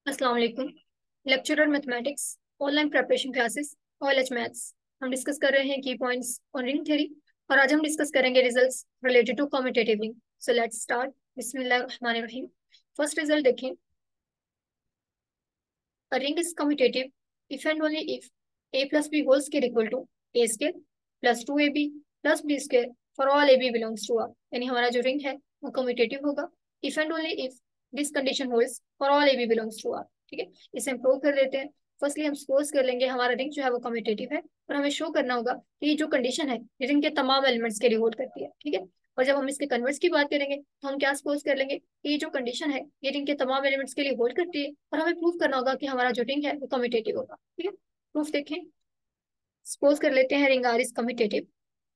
अस्सलाम वालेकुम। Lecturer mathematics online preparation classes OLH maths. हम डिस्कस कर रहे हैं की पॉइंट्स ऑन रिंग थ्योरी और आज हम डिस्कस करेंगे results related to commutative ring. So let's start. बिस्मिल्लाहिर्रहमानिर्रहीम। फर्स्ट रिजल्ट देखें। A ring is commutative if and only if a plus b whole square equal to a square plus 2ab plus b square for all ab belongs to R। यानी हमारा जो ring है वो commutative होगा if and only if this condition holds for all ab belongs to R। ठीक है, इसे हम प्रूव कर देते हैं। फर्स्टली हम सपोज कर लेंगे हमारा रिंग जो है वो कम्यूटेटिव है और हमें शो करना होगा कि ये जो कंडीशन है रिंग के तमाम एलिमेंट्स के लिए होल्ड करती है। ठीक है, और जब हम इसके कन्वर्स की बात करेंगे तो हम क्या सपोज कर लेंगे कि ये जो कंडीशन है ये रिंग के तमाम एलिमेंट्स के लिए होल्ड करती है और हमें प्रूव करना होगा कि हमारा जो रिंग है वो कम्यूटेटिव होगा। ठीक है, प्रूफ देखें। सपोज कर लेते हैं रिंग आर इज कम्यूटेटिव।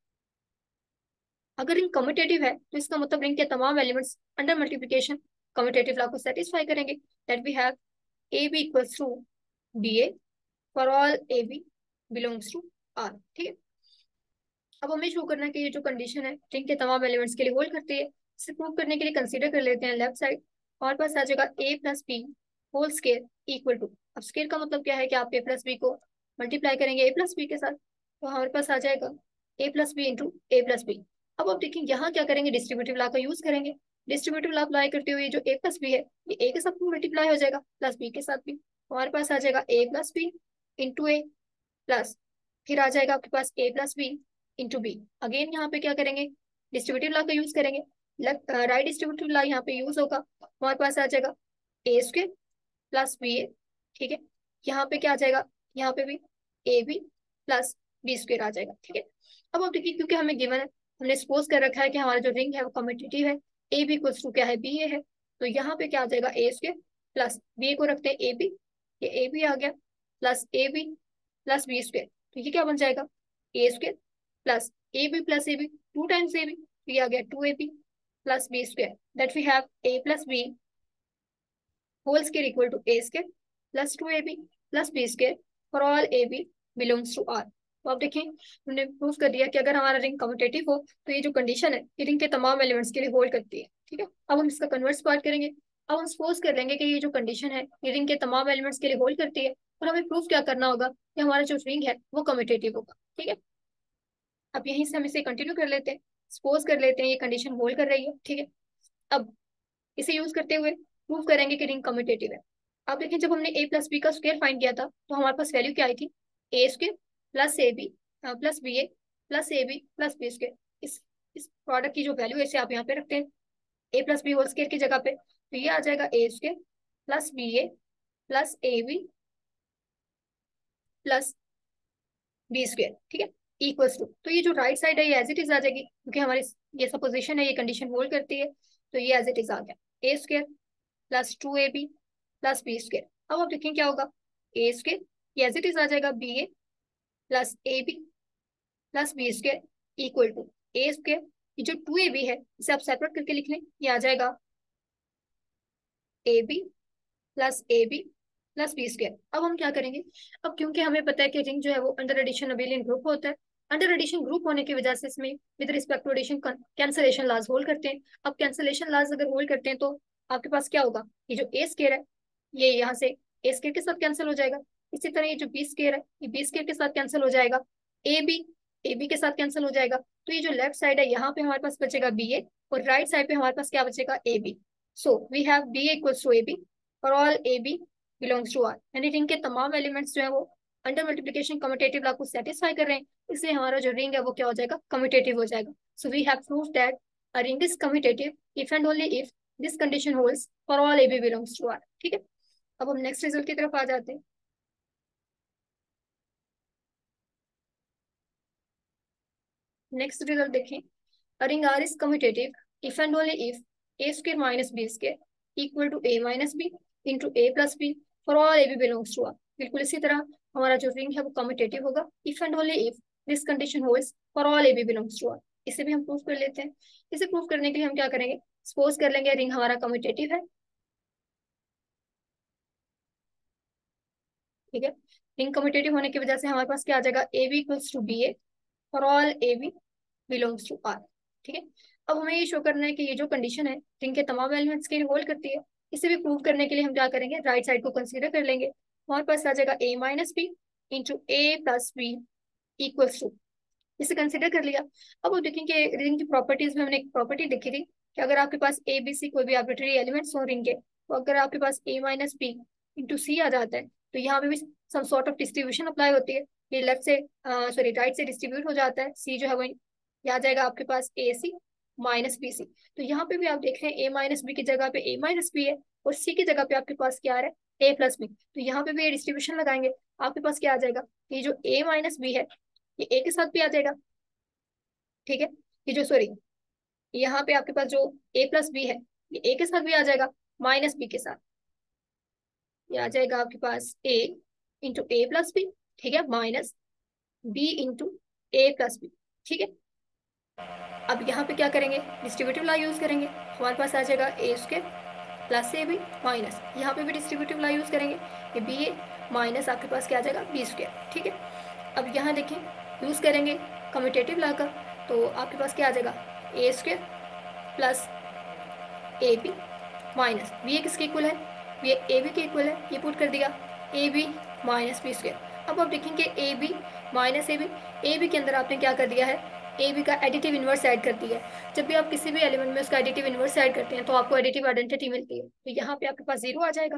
अगर रिंग कम्यूटेटिव है तो इसका मतलब रिंग के तमाम elements under multiplication commutative law को सेटिस्फाई करेंगे। That we have A B equals to B A for all A B belongs to R. ठीक है, अब हमें शो करना है कि ये जो कंडीशन है रिंग के तमाम एलिमेंट्स के लिए होल्ड करती है। इसे प्रूव करने के लिए कंसीडर कर लेते हैं लेफ्ट साइड। हमारे पास आ जाएगा ए plus B whole square equal to. अब स्केयर का मतलब क्या है कि आप ए प्लस बी को मल्टीप्लाई करेंगे ए प्लस बी के साथ, तो हमारे पास आ जाएगा ए प्लस बी इंटू ए प्लस बी। अब आप देखें यहाँ क्या करेंगे, डिस्ट्रीब्यूटिव लॉ का यूज करेंगे। डिस्ट्रीब्यूटिव लॉ अप्लाई करते हुए जो ए प्लस बी है ये ए के साथ मल्टीप्लाई हो जाएगा प्लस बी के साथ भी। हमारे पास आ जाएगा ए प्लस बी इंटू ए प्लस, फिर आ जाएगा आपके पास A plus B into B. Again यहाँ पे क्या करेंगे, डिस्ट्रीब्यूटिव लॉ का यूज करेंगे। राइट डिस्ट्रीब्यूटिव लॉ यहाँ पे यूज होगा। हमारे पास आ जाएगा ए स्क्वेयर प्लस बी ए। ठीक है, यहाँ पे क्या आ जाएगा, यहाँ पे भी A B plus B square आ जाएगा। ठीक है, अब आप देखिए क्योंकि हमें गिवन है, हमने सपोज कर रखा है कि हमारा जो रिंग है वो कम्यूटेटिव है। ए बी इक्वल्स टू क्या है, बी ए है। तो यहाँ पे क्या आ जाएगा, A square plus B A को रखते हैं ए बी, ये ए बी आ गया प्लस ए बी प्लस बी स्क्वेयर। तो ये क्या बन जाएगा, A square plus A B two times A B, तो ये आ गया two A B plus B square. That we have A plus B whole square equal to A square plus two A B plus B square for all A B belongs to R. तो आप देखें हमने prove कर दिया कि अगर हमारा ring commutative हो तो ये जो कंडीशन है ये रिंग के तमाम एलिमेंट्स के लिए होल्ड करती है। ठीक है, अब हम इसका कन्वर्स पार्ट करेंगे। अब हम सपोज कर लेंगे कि ये जो कंडीशन है ये रिंग के तमाम एलिमेंट्स के लिए होल्ड करती है और हमें प्रूफ क्या करना होगा कि हमारा जो रिंग है वो कम्यूटेटिव होगा। ठीक है, अब यहीं से हम इसे कंटिन्यू कर लेते हैं। सपोज कर लेते हैं ये कंडीशन होल्ड कर रही है। ठीक है, अब इसे यूज करते हुए प्रूव करेंगे कि रिंग कम्यूटेटिव है। अब देखें जब हमने ए प्लस बी का स्क्वायर फाइंड किया था तो हमारे पास वैल्यू क्या आई थी, A square plus A B plus B A plus A B plus B square. इस प्रोडक्ट की जो वैल्यू है इसे आप यहाँ पे रखते हैं A plus B whole square की जगह पे, तो ये आ जाएगा A square plus B A plus A B plus B square. ठीक है, इक्वल्स टू, तो ये जो राइट साइड है ये एज इट इज आ जाएगी क्योंकि हमारी ये सपोजिशन है, ये कंडीशन होल्ड करती है। तो ये एज इट इज आ गया A square plus two A B plus B square. अब आप देखें क्या होगा, ए स्क्वायर ये एज इट इज आ जाएगा B A plus A B plus B square equal to A square, ये जो टू ए बी है इसे आप सेपरेट करके लिख लें, ये आ जाएगा ए बी प्लस ए बी प्लस बी स्क्वायर। अब हम क्या करेंगे, अब क्योंकि हमें पता है कि रिंग जो है वो अंडर एडिशन अबेलियन ग्रुप होता है, अंडर एडिशन ग्रुप होने की वजह से इसमें with respect to addition cancellation laws hold करते हैं। अब कैंसलेशन लॉज अगर होल्ड करते हैं तो आपके पास क्या होगा, ये जो ए स्क्वायर है ये यहाँ से ए स्क्वायर के साथ कैंसिल हो जाएगा। इसी तरह ये जो बी स्क्वायर है ये बी स्क्वायर के साथ कैंसिल हो जाएगा। ए बी के साथ कैंसिल हो जाएगा। तो ये जो लेफ्ट साइड है यहाँ पे हमारे पास बचेगा बी ए और राइट साइड पे हमारे पास क्या बचेगा, A B. So we have B equals to A B और all A B belongs to R. यानी रिंग के तमाम एलिमेंट्स जो है वो अंडर मल्टीप्लिकेशन कम्यूटेटिव लॉ को सेटिस्फाई कर रहे हैं, इसलिए हमारा जो रिंग है वो क्या हो जाएगा, कम्यूटेटिव हो जाएगा। So we have proved that a ring is commutative if and only if this condition holds for all A B belongs to R. ठीक है, अब हम नेक्स्ट रिजल्ट की तरफ आ जाते हैं। नेक्स्ट रिजल्ट देखें। A ring R is commutative if and only if a square minus b square equal to a minus b into a plus b for all a b belongs to R। बिल्कुल इसी तरह हमारा जो ring है वो commutative होगा if and only if this condition holds for all a b belongs to R। इसे भी हम प्रूव कर लेते हैं। इसे प्रूव करने के लिए हम क्या करेंगे, सपोज कर लेंगे रिंग हमारा कम्यूटेटिव है। ठीक है, रिंग कम्यूटेटिव होने की वजह से हमारे पास क्या आ जाएगा, A B equals to B A for all A B belongs to R. ठीक है, अब हमें ये शो करना है कि ये जो कंडीशन है रिंग के तमाम एलिमेंट्स के लिए होल्ड करती है। इसे भी प्रूव करने के लिए हम क्या करेंगे, राइट साइड को कंसीडर कर लेंगे। हमारे पास आ जाएगा a minus B into A plus B equals to, इसे कंसिडर कर लिया। अब वो देखेंगे रिंग की प्रॉपर्टीज में हमने एक प्रॉपर्टी लिखी थी कि अगर आपके पास ए बी सी कोई भी आर्बिट्ररी एलिमेंट्स हो रिंग के, तो अगर आपके पास a minus B into C आ जाता है तो यहाँ पे भी some sort of distribution apply होती है। ये लेफ्ट से सॉरी राइट से डिस्ट्रीब्यूट हो जाता है, सी जो है वो यहाँ आ जाएगा आपके पास ए सी माइनस बी सी। तो यहाँ पे भी आप देख रहे हैं ए माइनस बी की जगह पे ए माइनस बी है और सी की जगह पे आपके पास क्या आ रहा है, ए प्लस बी। तो यहाँ पे भी ये डिस्ट्रीब्यूशन लगाएंगे, आपके पास क्या आ जाएगा, ये जो ए माइनस बी है ये ए के साथ भी आ जाएगा, ठीक है। ये जो सॉरी यहाँ पे आपके पास जो ए प्लस बी है ये ए के साथ भी आ जाएगा माइनस बी के साथ, ये आ जाएगा आपके पास A into A plus B, ठीक है, माइनस बी इंटू ए प्लस बी, ठीक है। अब यहाँ पे क्या करेंगे, डिस्ट्रीब्यूटिव लॉ यूज करेंगे, हमारे पास आ जाएगा A square plus A B minus, यहाँ पे भी डिस्ट्रीब्यूटिव लॉ यूज करेंगे, ये बी ए माइनस आपके पास क्या आ जाएगा बी स्क्वायर, ठीक है। अब यहाँ देखें यूज करेंगे कम्यूटेटिव लॉ का, तो आपके पास क्या आ जाएगा A square plus A B minus B A किसके इक्वल है, ये ए बी के इक्वल है, ये पुट कर दिया A B minus B square. अब आप देखेंगे A B minus A B के अंदर आपने क्या कर दिया है, ए बी का एडिटिव इनवर्स ऐड कर दिया है। जब भी आप किसी भी एलिमेंट में उसका एडिटिव इनवर्स ऐड करते हैं तो आपको एडिटिव आइडेंटिटी मिलती है, तो यहाँ पे आपके पास 0 आ जाएगा।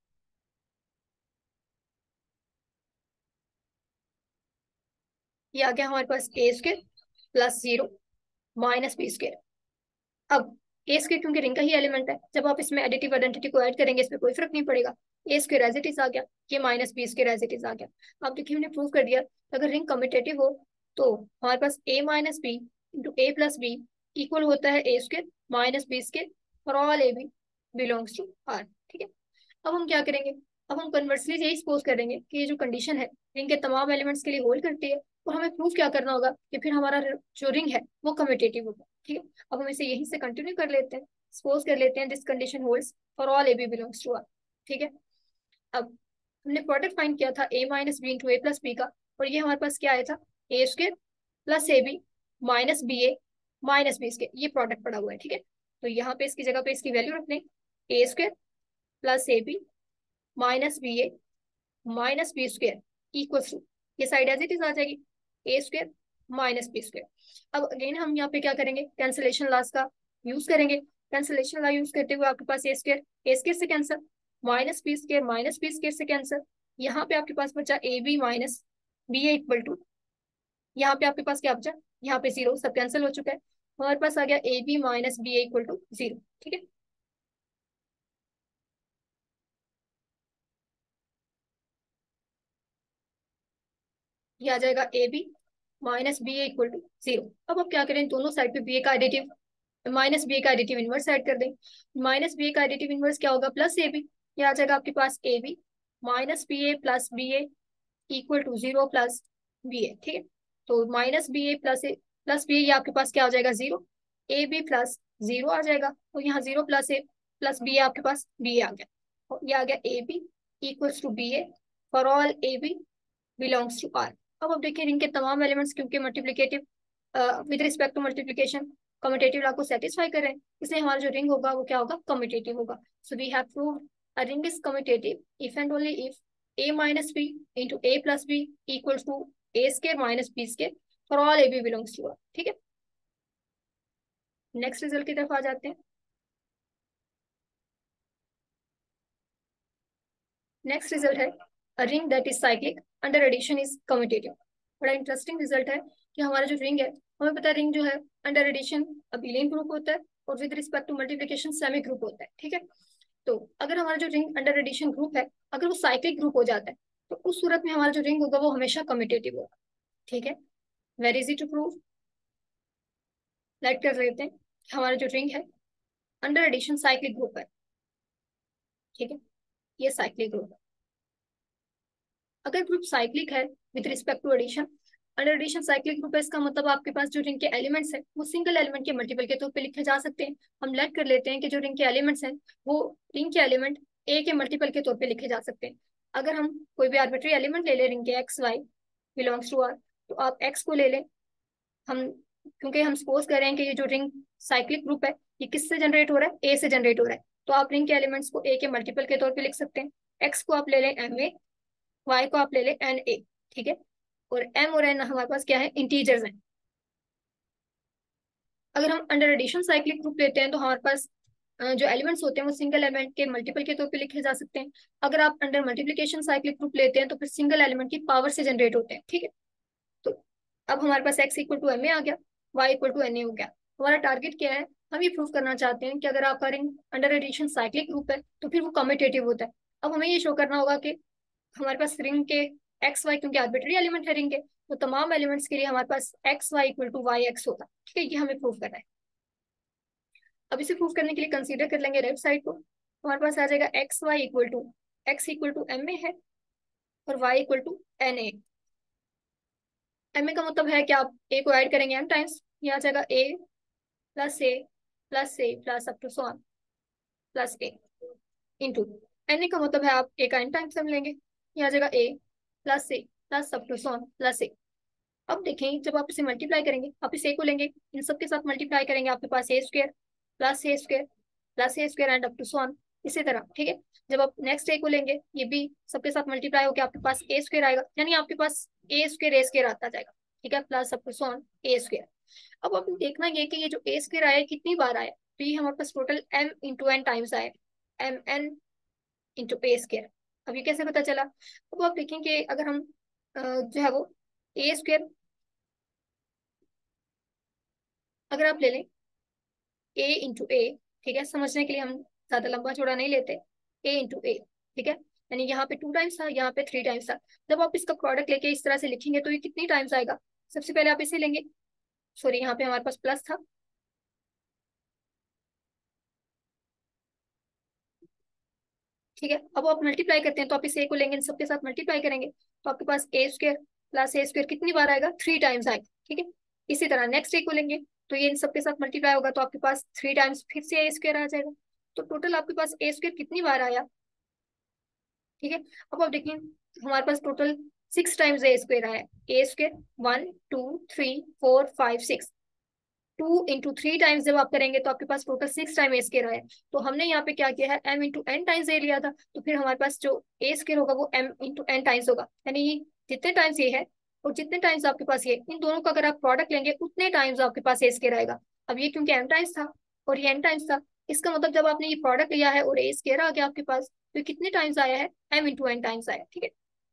ये आ गया हमारे पास ए square plus 0 minus B square. अब ए स्क्वायर क्योंकि रिंग का ही एलिमेंट है, जब आप इसमें एडिटिव आइडेंटिटी को ऐड करेंगे इसमें कोई फर्क नहीं पड़ेगा, A square as it is आ गया, ये minus B square as it is आ गया। अब देखिए हमने प्रूव कर दिया अगर रिंग कम्यूटेटिव हो तो हमारे पास A minus B into A plus B equal होता है A square minus B square for all A B belongs to R, ठीक है। अब हम क्या करेंगे, अब हम कन्वर्सली यही सपोज करेंगे कि ये जो कंडीशन है रिंग के तमाम एलिमेंट्स के लिए होल्ड करती है, और हमें प्रूफ क्या करना होगा कि फिर हमारा जो रिंग है वो कम्यूटेटिव होगा, ठीक है। अब हम इसे यहीं से कंटिन्यू कर लेते हैं, सपोज कर लेते हैं this condition holds for all A B belongs to R, ठीक है। अब हमने प्रोडक्ट फाइंड किया था a minus B into A plus B का, और ये हमारे पास क्या आया था a square plus A B minus B a minus B square, ये प्रोडक्ट पड़ा हुआ है, ठीक है। तो यहाँ पे इसकी जगह पे इसकी वैल्यू रख लें, a square plus A B minus B a minus B square equal to, ये साइड एज इट इज आ जाएगी a square minus B square. अब अगेन हम यहाँ पे क्या करेंगे, कैंसिलेशन लॉस का यूज करेंगे, कैंसिलेशन लॉ यूज करते हुए आपके पास ए स्क्वायर से कैंसर माइनस बी स्क्वायर से कैंसर, यहाँ पे आपके पास बचा a B minus B a equal to, यहाँ पे आपके पास क्या बचा, यहाँ पे 0 सब कैंसिल हो चुका है, हमारे पास आ गया a B minus B a equal to 0, ठीक है। ये आ जाएगा A B minus B a equal to 0। अब आप क्या करें, दोनों साइड पे बी ए का एडिटिव माइनस बी ए का एडिटिव इनवर्स ऐड कर दें, माइनस बी ए का एडिटिव इनवर्स क्या होगा प्लस ए बी, ये आ जाएगा आपके पास a B minus B A plus B a equal to 0 plus B ए, ठीक है। तो minus B A plus B a ये आपके पास क्या हो जाएगा 0, ए बी प्लस 0 आ जाएगा, तो यहाँ 0 plus a plus B a आपके पास बी ए आ गया, और ये आ गया a B equals to B A for all A B belongs to R. अब देखिए रिंग के तमाम एलिमेंट्स क्योंकि multiplicative with respect to multiplication commutative law को सेटिस्फाई कर रहे हैं, इसलिए हमारा जो रिंग होगा वो क्या होगा, कम्यूटेटिव होगा। So we have proved a ring is commutative if and only if a minus b into a plus b equals to a square minus b square for all a b belongs to R, ठीक है। Next result की तरफ आ जाते हैं। Next result है a ring that is cyclic under addition is commutative. बड़ा interesting result है कि हमारा जो रिंग है, हमें पता है रिंग जो है अंडर एडिशन अबेलियन ग्रुप होता है और with respect to multiplication semi group होता है, ठीक है। तो अगर हमारा जो रिंग अंडर एडिशन ग्रुप है अगर वो साइक्लिक ग्रुप हो जाता है तो उस सूरत में हमारा जो रिंग होगा वो हमेशा कम्यूटेटिव होगा, ठीक है। Very easy to prove, let कर लेते हैं हमारा जो रिंग है अंडर एडिशन साइक्लिक ग्रुप है, ठीक है। ये साइक्लिक ग्रुप है, अगर ग्रुप साइक्लिक है with respect to addition, under addition cyclic group है, इसका मतलब आपके पास जो रिंग के एलिमेंट्स हैं वो सिंगल एलिमेंट के मल्टीपल के तौर पे लिखे जा सकते हैं। हम लेट कर लेते हैं कि जो रिंग के एलिमेंट्स हैं वो रिंग के एलिमेंट ए के मल्टीपल के तौर पे लिखे जा सकते हैं। अगर हम कोई भी आर्बिट्री एलिमेंट ले लें रिंग के x y belongs to R, तो आप एक्स को ले लें, हम क्योंकि हम सपोज कर रहे हैं कि ये जो रिंग साइक्लिक ग्रुप है ये किससे जनरेट हो रहा है, ए से जनरेट हो रहा है, तो आप रिंग के एलिमेंट्स को ए के मल्टीपल के तौर पे लिख सकते हैं। एक्स को आप ले लें एम ए, वाई को आप ले लें एन ए, ठीक है। और एम और एन हमारे पास क्या है, इंटीजर्स हैं। अगर हम अंडर एडिशन साइक्लिक ग्रुप लेते हैं तो हमारे पास जो एलिमेंट्स होते हैं वो सिंगल एलिमेंट के मल्टीपल के तौर पे लिखे जा सकते हैं। अगर आप अंडर मल्टीप्लिकेशन साइक्लिक ग्रुप लेते हैं तो फिर सिंगल एलिमेंट की पावर से जनरेट होते हैं, ठीक है। तो अब हमारे पास x equal to m a आ गया, y equal to n a हो गया। हमारा टारगेट क्या है, हम ये प्रूव करना चाहते हैं कि अगर आपका ring under addition cyclic group है तो फिर वो कम्यूटेटिव होता है। अब हमें ये शो करना होगा कि हमारे पास रिंग के एक्स वाई, क्योंकि आर्बिट्री एलिमेंट है रिंग के, तो तमाम एलिमेंट्स के लिए हमारे पास x y equal to y x होगा, ठीक है। ये हमें प्रूव करना है। अब इसे प्रूव करने के लिए कंसीडर कर लेंगे लेफ्ट साइड को। हमारे पास आ जाएगा x y equal to, x equal to m a है और y equal to n a. M a का मतलब है कि आप ए को ऐड करेंगे एम टाइम्स, ये आ जाएगा ए plus a plus a plus up to so on plus a into. N a का मतलब है आप ए का एन टाइम्स हम लेंगे, ये आ जाएगा ए plus up to so on plus a. अब देखें जब आप इसे मल्टीप्लाई करेंगे, आप इस ए को लेंगे, इन सबके साथ मल्टीप्लाई करेंगे, आपके पास ए square plus a square and up to so on, इसी तरह, ठीक है। जब आप नेक्स्ट ए को लेंगे, ये भी सबके साथ मल्टीप्लाई होकर आपके पास ए स्क्वायर आएगा, यानी आपके पास ए स्क्वायर आता जाएगा, ठीक है, plus up to so on a square. अब आप देखना ये कि ये जो ए स्क्वायर आया कितनी बार आया, तो ये हमारे पास total m into n times आया, m n into a square. अब ये कैसे पता चला, अब आप देखेंगे अगर हम जो है वो ए स्क्वायर अगर आप ले लें ए इंटू ए, ठीक है, समझने के लिए हम ज्यादा लंबा चौड़ा नहीं लेते, ए इंटू ए, ठीक है। यानी यहाँ पे 2 टाइम्स था, यहाँ पे 3 टाइम्स था। जब आप इसका प्रोडक्ट लेके इस तरह से लिखेंगे तो ये कितनी टाइम्स आएगा, सबसे पहले आप इसे लेंगे, सॉरी यहाँ पे हमारे पास प्लस था, ठीक है। अब आप मल्टीप्लाई करते हैं तो आप इस ए को लेंगे, इन सबके साथ मल्टीप्लाई करेंगे तो आपके पास ए स्क्वायर प्लस ए स्क्वायर कितनी बार आएगा, 3 टाइम्स आएगा, ठीक है। इसी तरह नेक्स्ट ए को लेंगे तो ये इन सबके साथ मल्टीप्लाई होगा तो आपके पास 3 टाइम्स फिर से ए स्क्वायर आ जाएगा। तो टोटल आपके पास ए स्क्वायर कितनी बार आया, ठीक है। अब आप देखिए हमारे पास टोटल 6 टाइम्स ए स्क्वायर आया, ए स्क्वायर 1 2 3 4 5 6, 2 इंटू 3 टाइम्स जब आप करेंगे तो आपके पास टोटल 6 टाइम ए स्क्वायर आया। तो हमने यहाँ पे क्या किया है, m into n times a लिया था, तो फिर हमारे पास जो ए स्क्वायर होगा वो एम इंटू एन टाइम्स होगा, यानी ये जितने टाइम्स ये है और जितने टाइम्स आपके पास ये, इन दोनों का अगर आप प्रोडक्ट लेंगे उतने टाइम्स आपके पास ए स्क्वायर आएगा। अब ये क्योंकि एम टाइम्स था और ये एन टाइम्स था, इसका मतलब जब आपने ये प्रोडक्ट लिया है और ए स्क्वायर आ गया आपके पास, तो कितने टाइम्स आया है, एम इंटू एन टाइम्स आया, ठीक है।